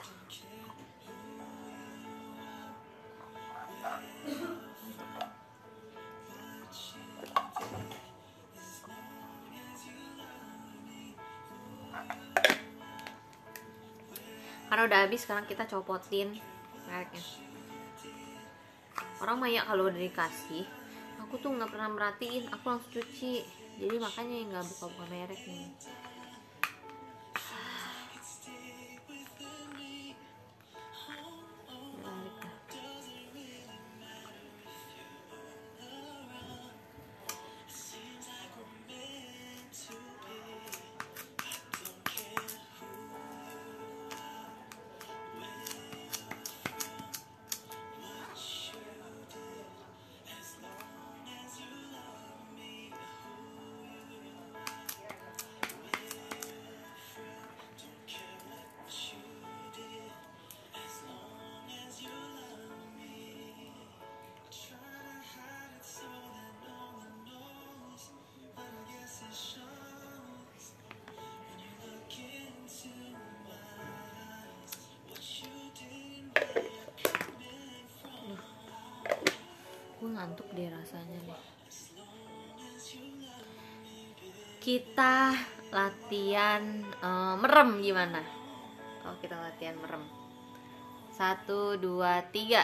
Karena udah habis, sekarang kita copotin mereknya. Orang banyak kalau udah dikasih, aku tuh nggak pernah merhatiin, aku langsung cuci. Jadi makanya nggak buka-buka merek nih. Gue ngantuk deh rasanya nih. Kita latihan merem gimana? Oh, kita latihan merem. 1, 2, 3.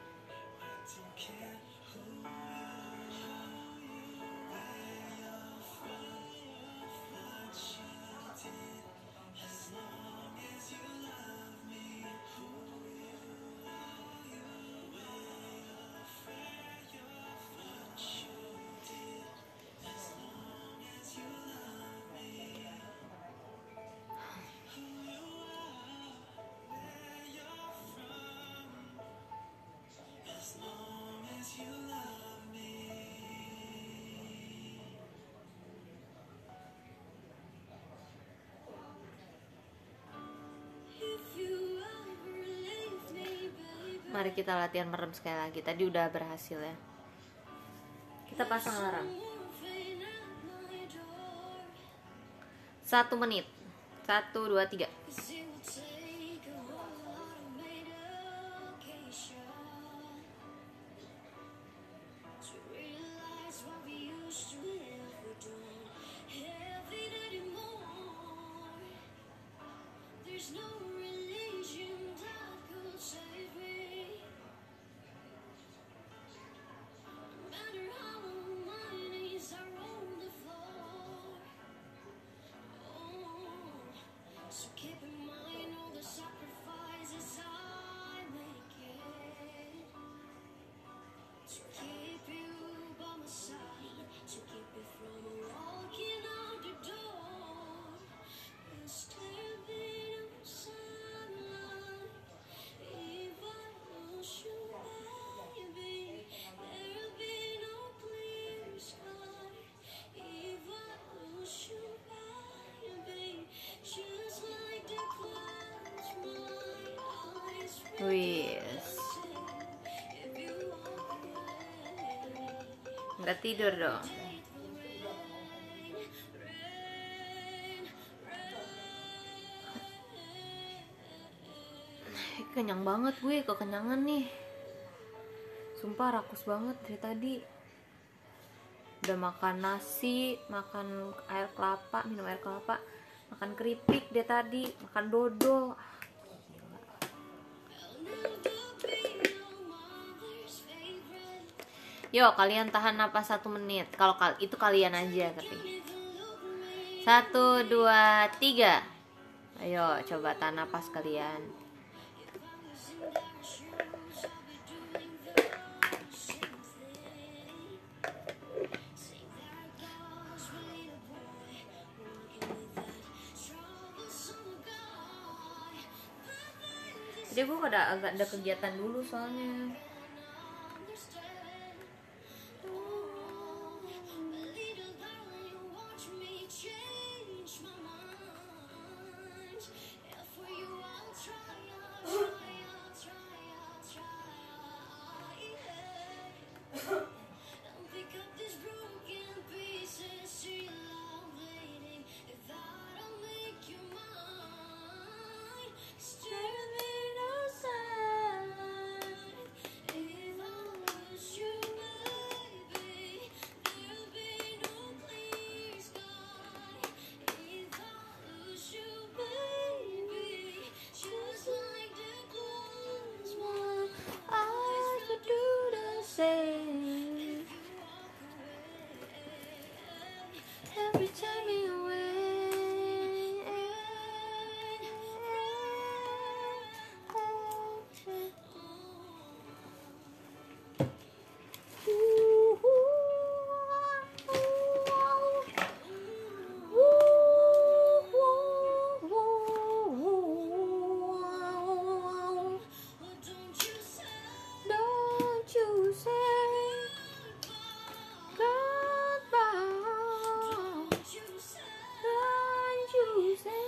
Mari kita latihan merem sekali lagi. Tadi udah berhasil ya. Kita pasang alarm 1 menit. 1, 2, 3. Wis. Nggak tidur dong. Kenyang banget gue, kekenyangan nih. Sumpah rakus banget dari tadi. Udah makan nasi, makan air kelapa, minum air kelapa, makan keripik dia tadi, makan dodol. Yo, kalian tahan napas 1 menit. Kalau itu kalian aja tapi. 1, 2, 3. Ayo, coba tahan napas kalian. Jadi gue agak ada kegiatan dulu soalnya. Every time you don't you say goodbye. Don't you say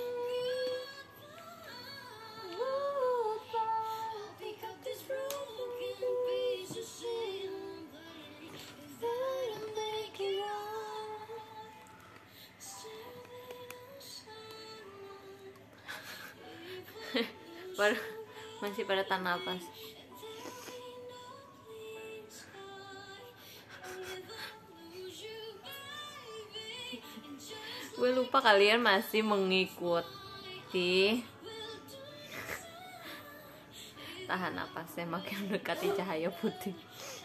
goodbye. Pick up this broken piece of sin, that'll make it right. Baru masih pada tahan napas. Gue lupa kalian masih mengikuti. Tahan napasnya makin mendekati cahaya putih.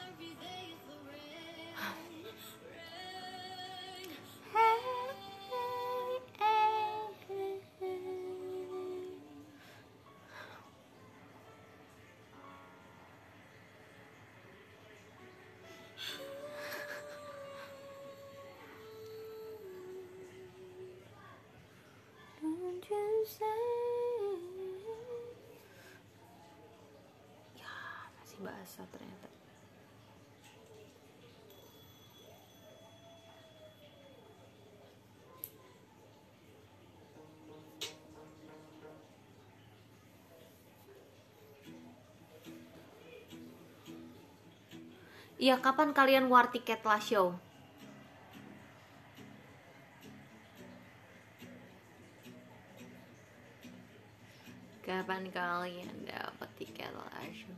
Don't you say. Ya, masih basah ternyata. Iya, kapan kalian war tiket lah show? Kapan kalian dapat tiket lah show?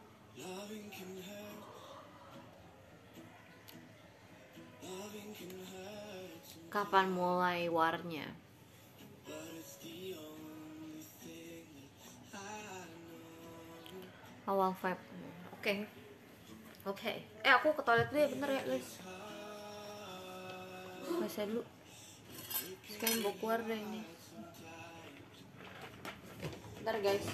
Kapan mulai warnya? Awal Feb. Oke. Aku ke toilet dulu ya, bentar ya guys. Saya dulu. Sekarang mau keluar deh ini. Bentar guys.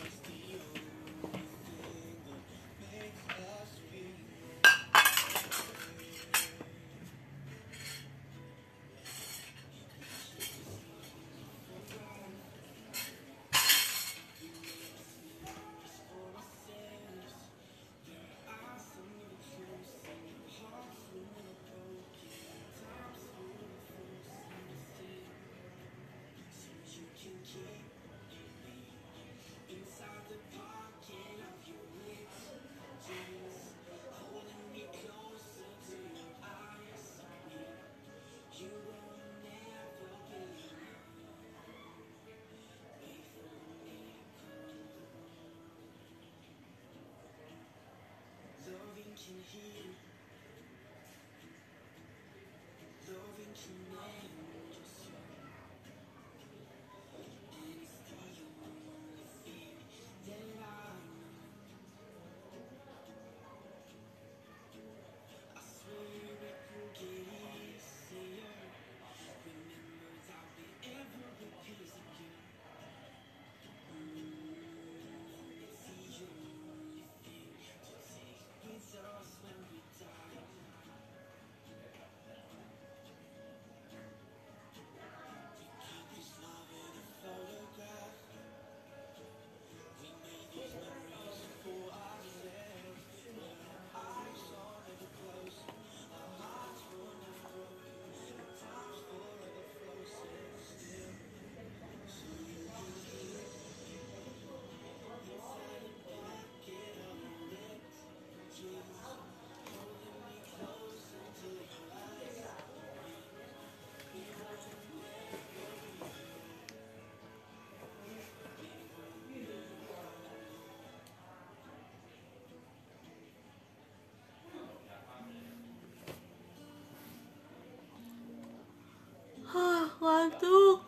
Ngantuk.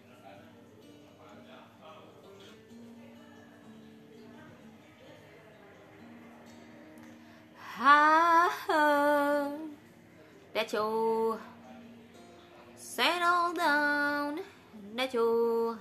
That you settle down. That you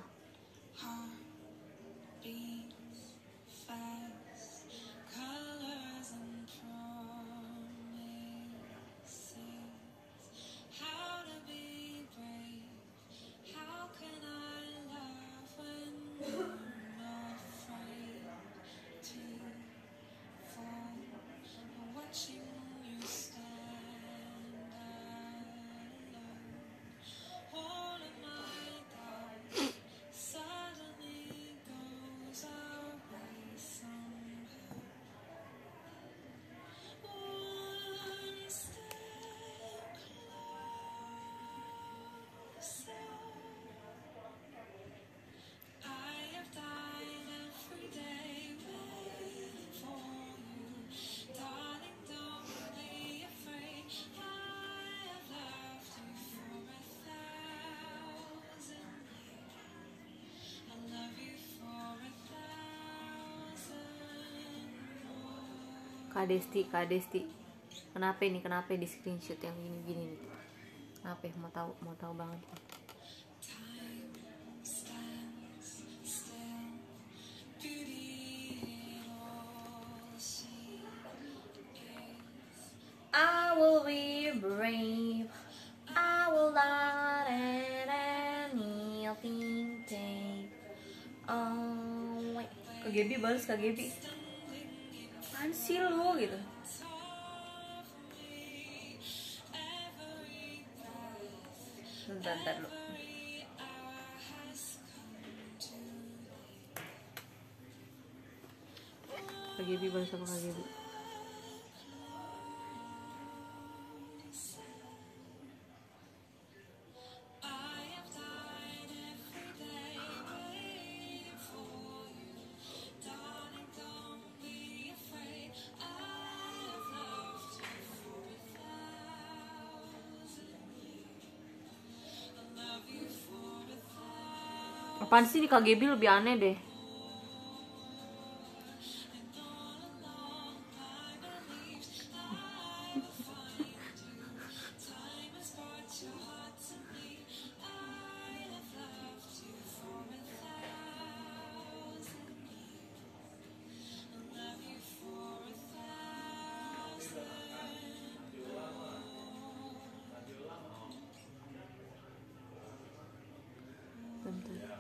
Kak Desti, kenapa di screenshot yang gini nih? Kenapa? Mau tahu banget. I will be brave. I will not let anything take. Oh, wait. Kak Gaby balas Kak Gaby. Apaan sih lu gitu? Bentar lu. Kak Gaby balas apa Kak Gaby? Apaan sih di Kak Gaby lebih aneh deh. Bentar.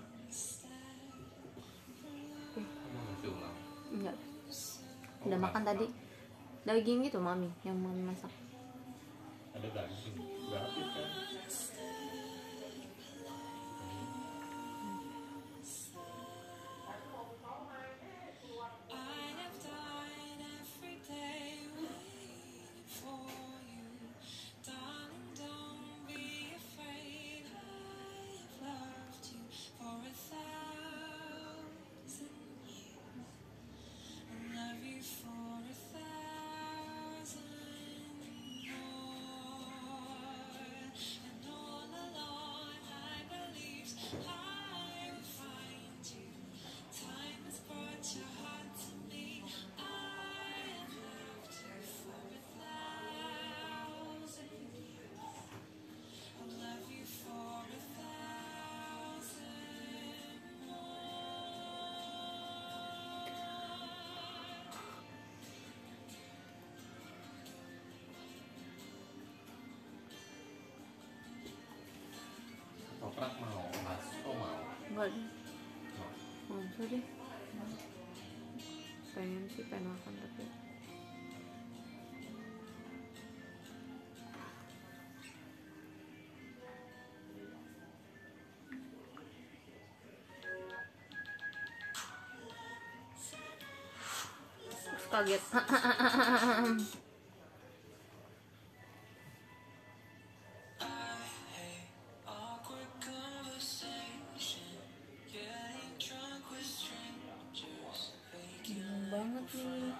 Enggak. Udah makan tadi. Daging gitu mami, yang mami masak. Ada daging. Udah habis kan? ketoprak mau, bakso mau. Enggak deh, Mau. nggak usah deh. Pengen sih, pengen makan tapi terus kaget. Bingung banget nih.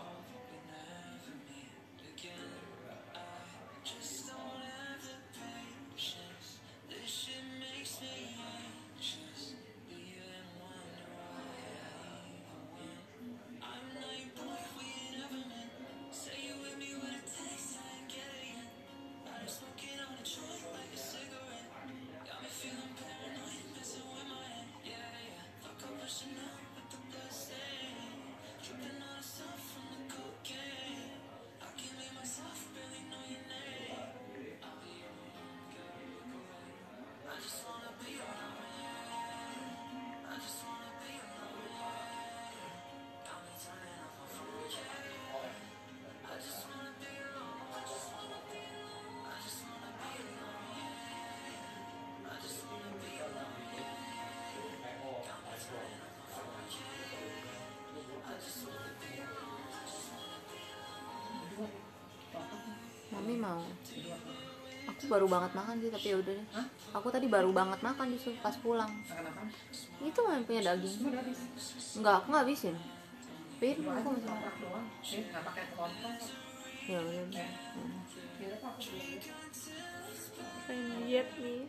Mami mau. Aku baru banget makan sih, tapi ya udah deh. Aku tadi baru banget makan justru pas pulang. Itu mami punya daging. Enggak, aku nggak habisin. Pin, aku masih makan. Nggak pakai lontong. Ya udah. Ya udah, aku beli. Pengen diet nih.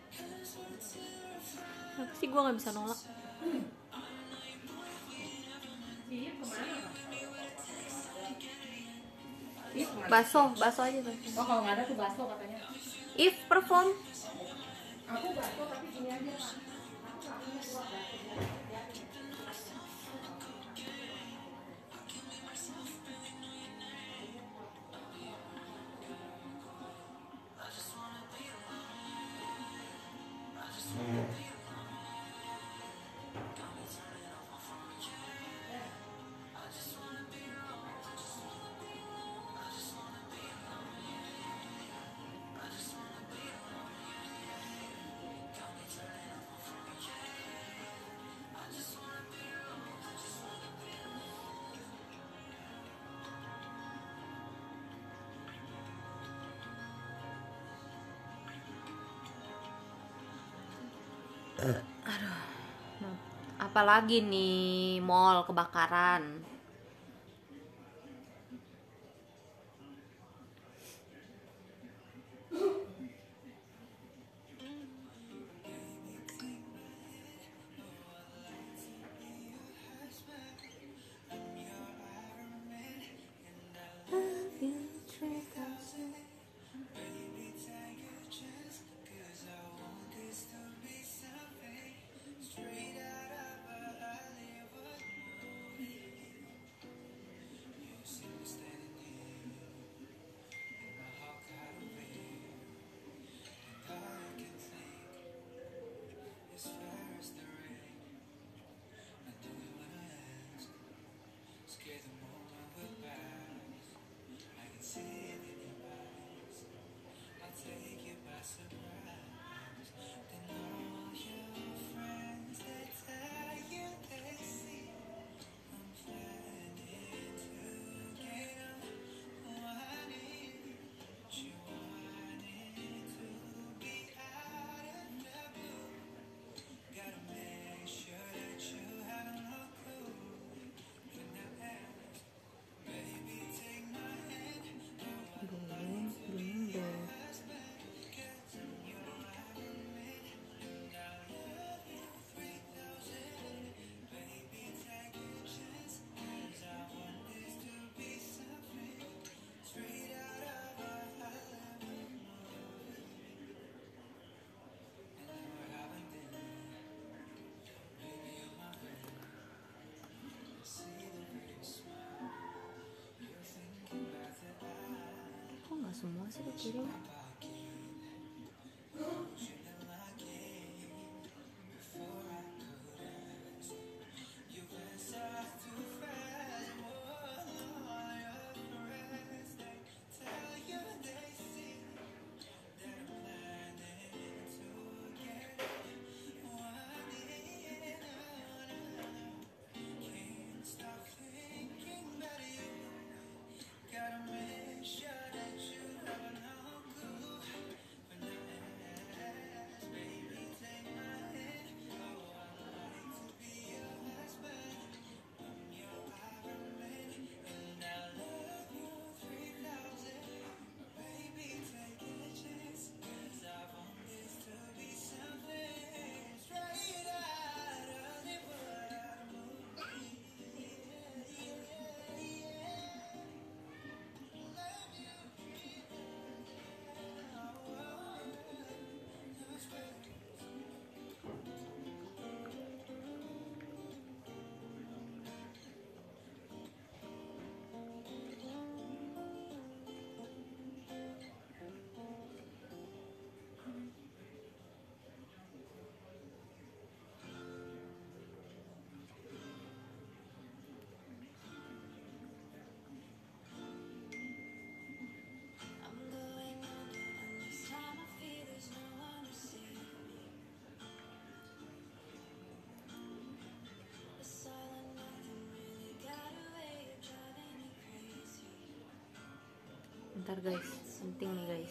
Tapi sih gue nggak bisa nolak. Iya, kemana? Bakso aja tuh. Oh, kalau nggak ada tuh bakso katanya. If perform. Aku bakso tapi gini aja, Pak. Aku nggak punya dua bakso. Apalagi nih, mall kebakaran. Semua sih kirim. Bentar guys, penting nih guys.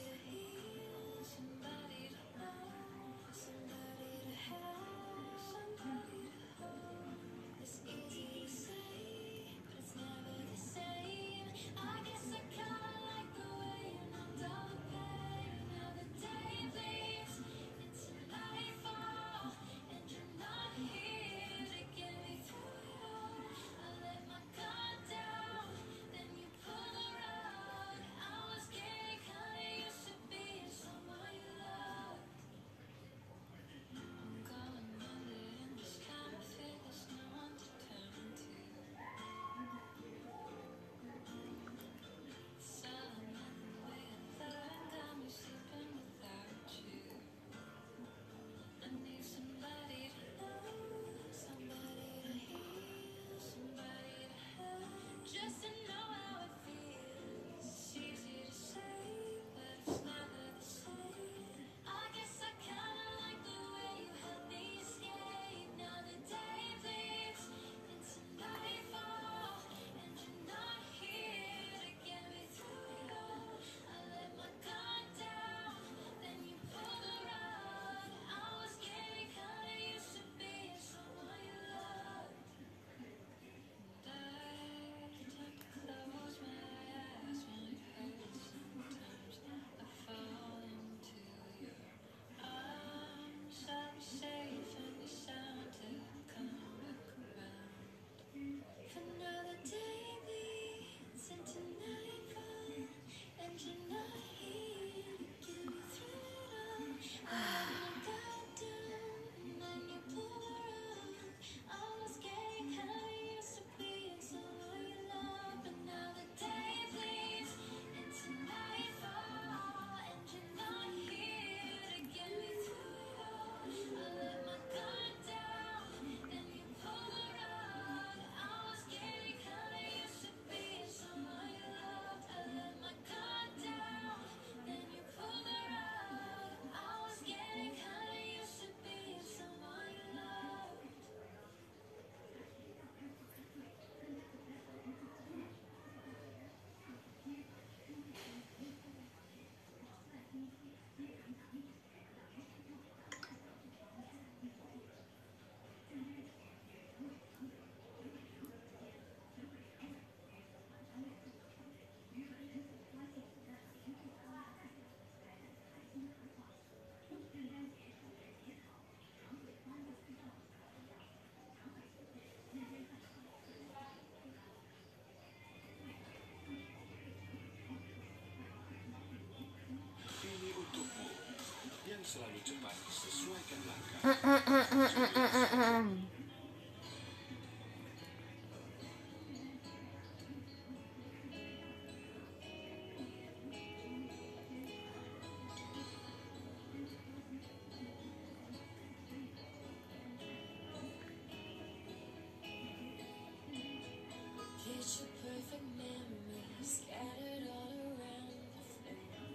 Ini untukmu yang selalu cepat, sesuaikan langkah. Picture perfect memories scattered all around the floor.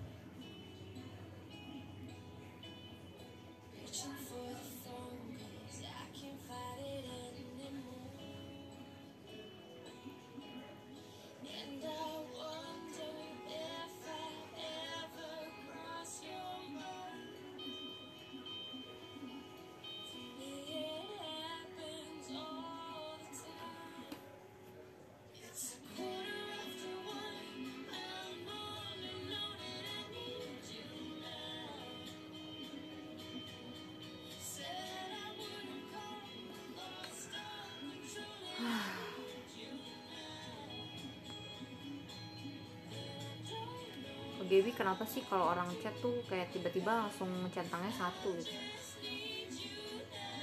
Reaching for the phone 'cause I can't fight it anymore. And I wonder if I ever cross your mind. For me it happens all the time. It's a quarter after one. I'm on and on and I need you now. Said I wouldn't call, lost all control and I need you now. Oh, Gaby kenapa sih kalau orang chat tuh kayak tiba-tiba langsung centangnya satu gitu? Just need you now.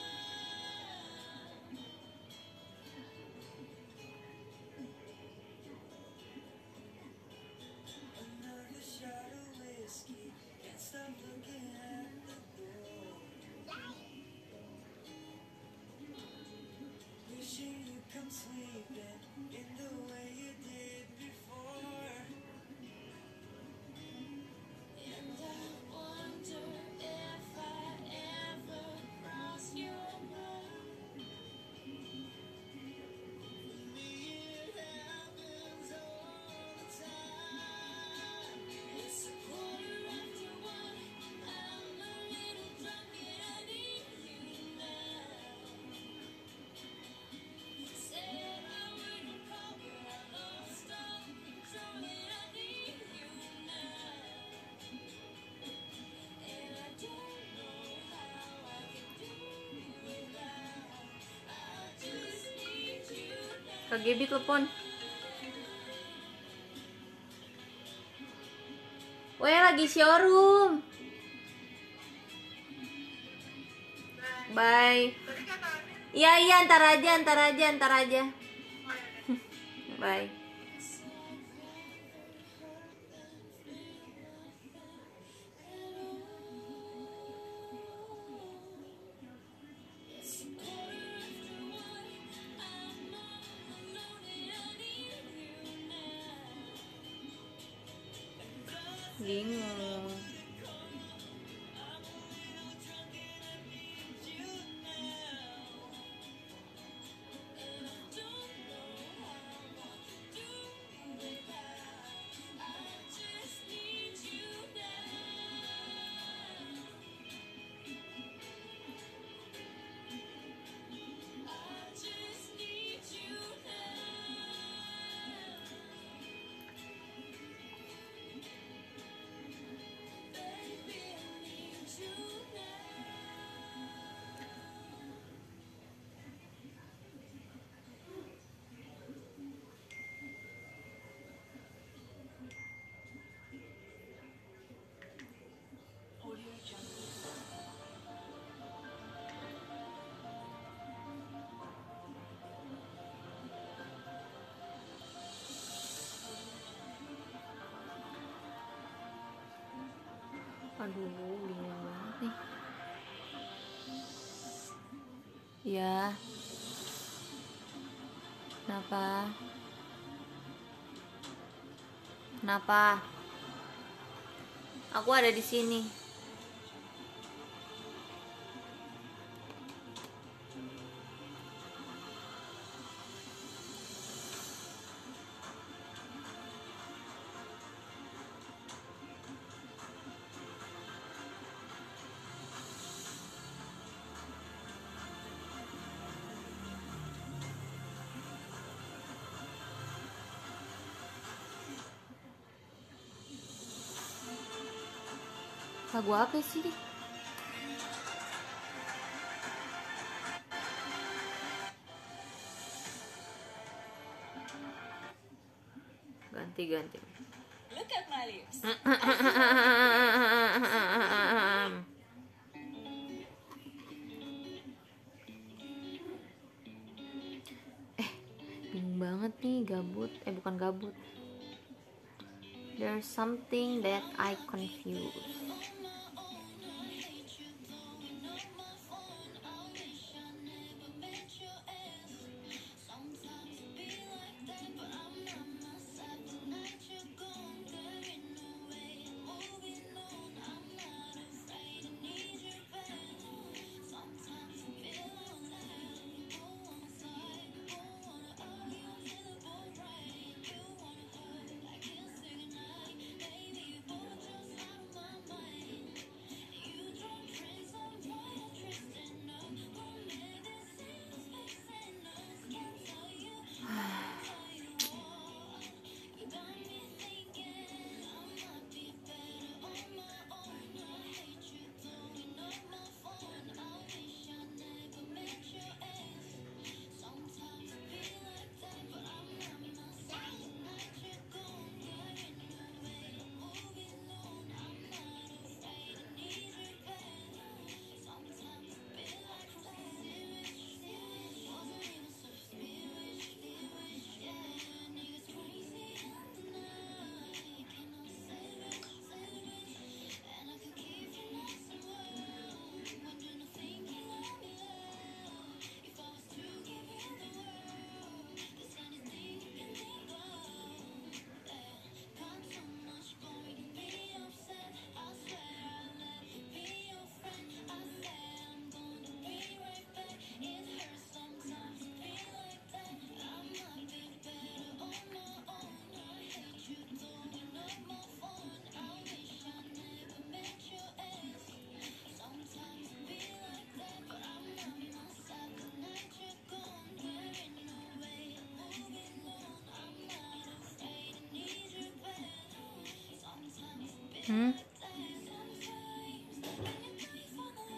Another shot of whiskey, can't stop looking at the door. Wishing you come sleeping in the way you did before. And I wonder if I Kak Gebi telepon. Weh, lagi showroom. Bye. Iya, ntar aja. Bye. Bingung. Aduh, bingung banget nih. Ya. Kenapa? Aku ada di sini. Lagu apa sih? Ganti. Look at my lips. Bingung banget nih, gabut. Bukan gabut. There's something that I confused.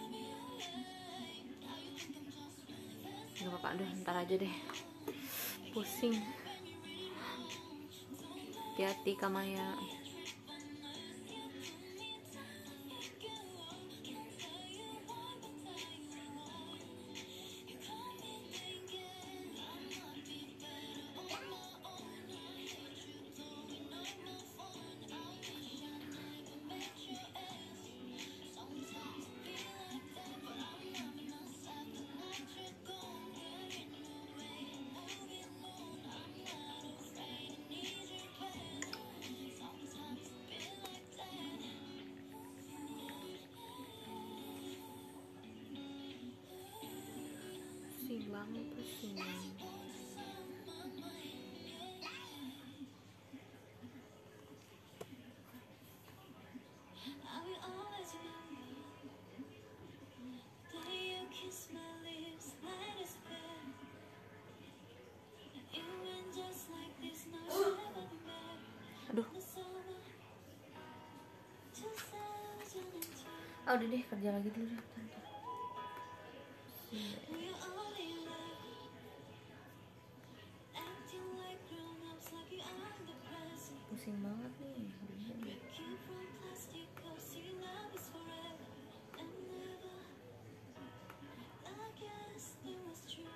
Gak apa-apa, aduh ntar aja deh. Pusing. Hati-hati Kamaya. Pusing banget, pusing. I will always remember the day you kissed my lips, light as bed. It went just like this, no never met. Aduh, The summer 2002, udah deh, kerja lagi dulu deh. Bentar. we were all in love, acting like grown-ups, like you are the present. Pusing banget nih. Came from plastic cups, your love is forever and never. I guess that was true.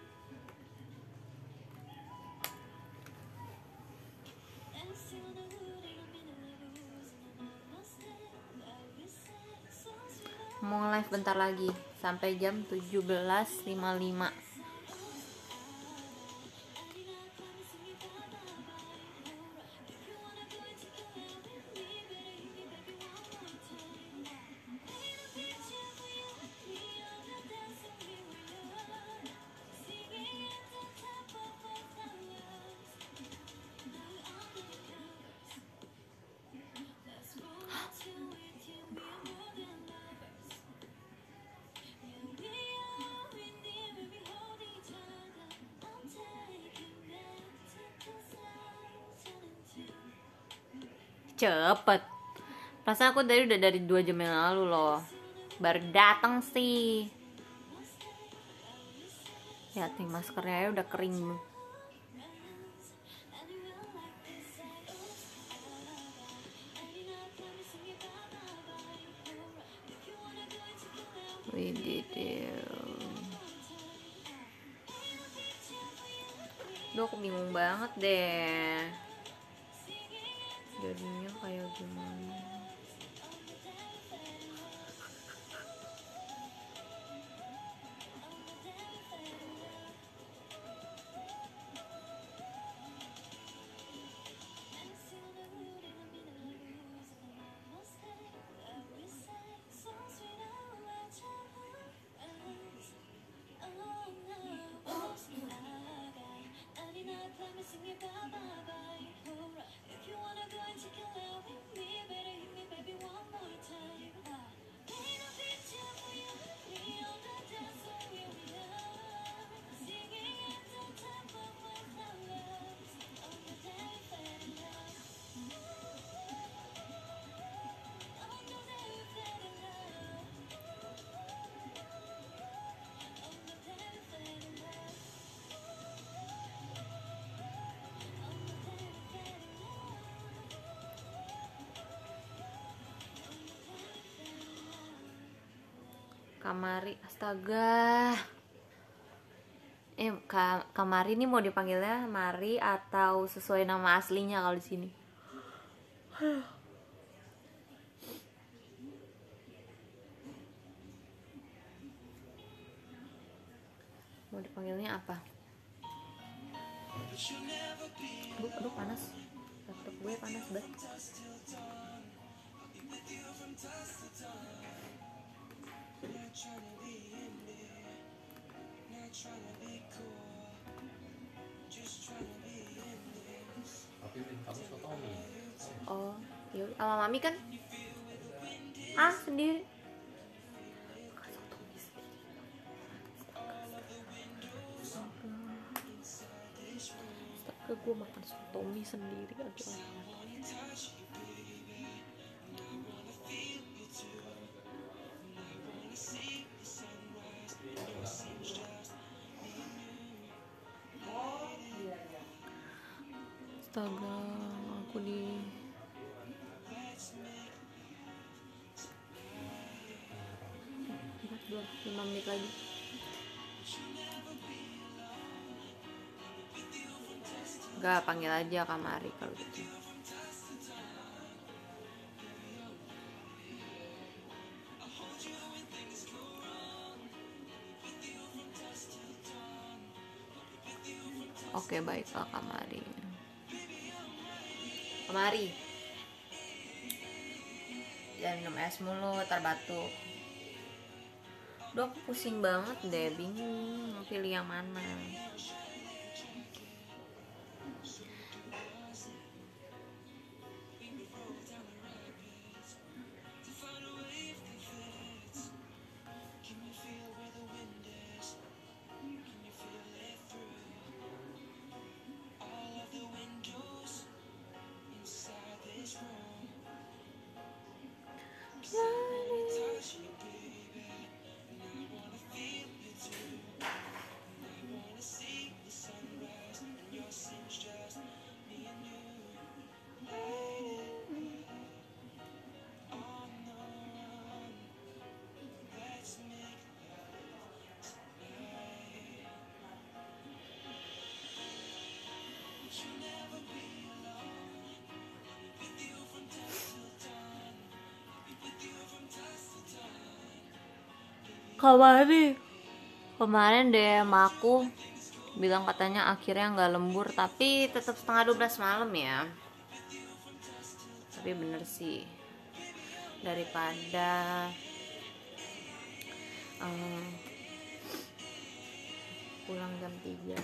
And still the hood in the middle of the woods, and I must have, I will say, so sweet. Mau live bentar lagi sampai jam 17.55. Cepet. Perasaan aku udah dari 2 jam yang lalu loh. Baru datang sih. Lihat nih maskernya udah kering. Duh, aku bingung banget deh. Jadinya kayak gimana? Kamari, astaga. Kamari ini mau dipanggilnya Mari atau sesuai nama aslinya kalau di sini? Mau dipanggilnya apa? Aduh panas. Laptop gue panas banget. Tapi kamu sotomi. Oh, yuk sama mami kan? Ah, sendiri. Astaga, gue makan sotomi sendiri. Aduh. Astaga, aku di 5 menit lagi. Enggak, panggil aja Kamari kalau gitu. Oke, baiklah Kamari. Kamari. Jangan minum es mulu, ntar batuk. Duh, aku pusing banget deh, bingung mau pilih yang mana. Kemarin DM aku bilang katanya akhirnya nggak lembur, tapi tetap setengah 12 malam ya. Tapi bener sih, daripada pulang jam 3.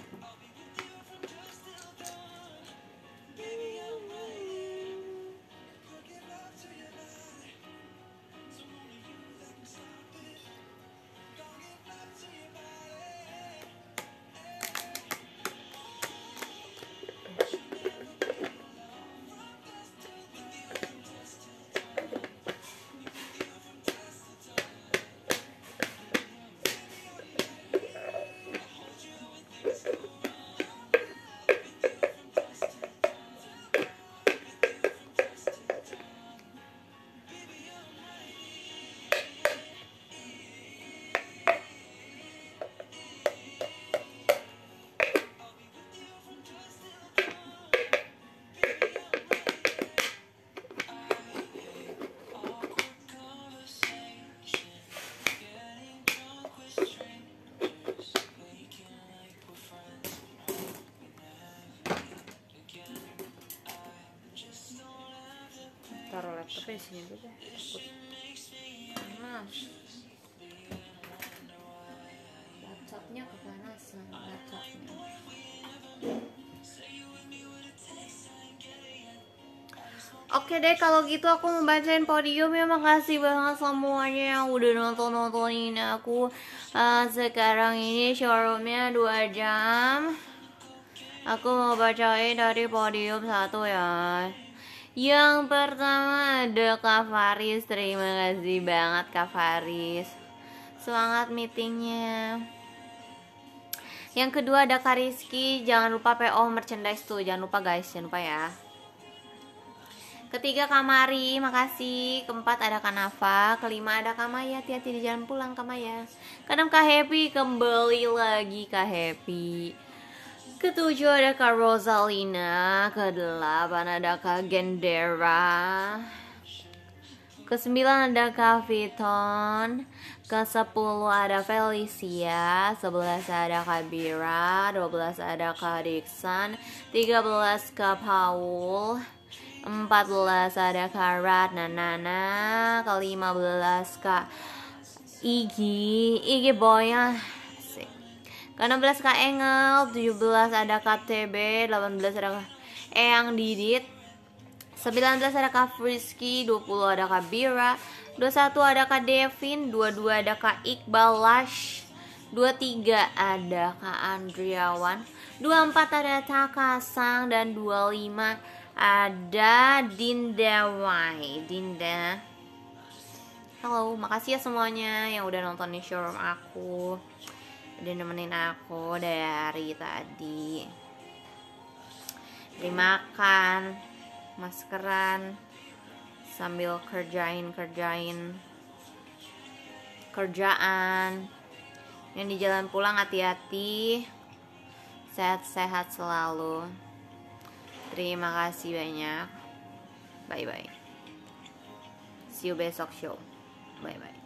Taruh laptopnya di sini dulu deh, takut panas. Laptopnya kepanasan, laptopnya. Oke deh, kalau gitu aku mau bacain podium ya. Makasih banget semuanya yang udah nontonin aku. Sekarang ini showroomnya 2 jam. Aku mau bacain dari podium 1 ya. Yang pertama ada Kak Faris. Terima kasih banget Kak Faris, semangat meetingnya. Yang kedua ada Kak Rizky. Jangan lupa PO merchandise tuh, jangan lupa guys, jangan lupa ya. Ketiga Kak Mari, makasih. Keempat ada Kak Nafa. Kelima ada Kak Maya, hati-hati di jalan pulang Kak Maya. Keenam Kak Happy, kembali lagi Kak Happy. Ketujuh ada Kak Rosalina. Kedelapan ada Kak Gendera. Ke-9 ada Kak Viton. Ke-10 ada Felicia. 11 ada Kak Bira. 12 ada Kak Dixon. 13 Kak Paul. 14 ada Kak Ratna Nana. Ke-15 Kak Igi Boya. Ke-16 Kak Engel. 17 ada Kak TB. 18 ada Kak Eyang Didit. 19 ada Kak Frisky. 20 ada Kak Bira. 21 ada Kak Devin. 22 ada Kak Iqbal Lash. 23 ada Kak Andriawan. 24 ada Takasang. Dan 25 ada Dinda Wai. Dinda, halo, makasih ya semuanya yang udah nonton di showroom aku, udah nemenin aku dari tadi. beli makan, maskeran, sambil kerjaan. Yang di jalan pulang hati-hati, sehat-sehat selalu. Terima kasih banyak. Bye bye. See you besok show. Bye bye.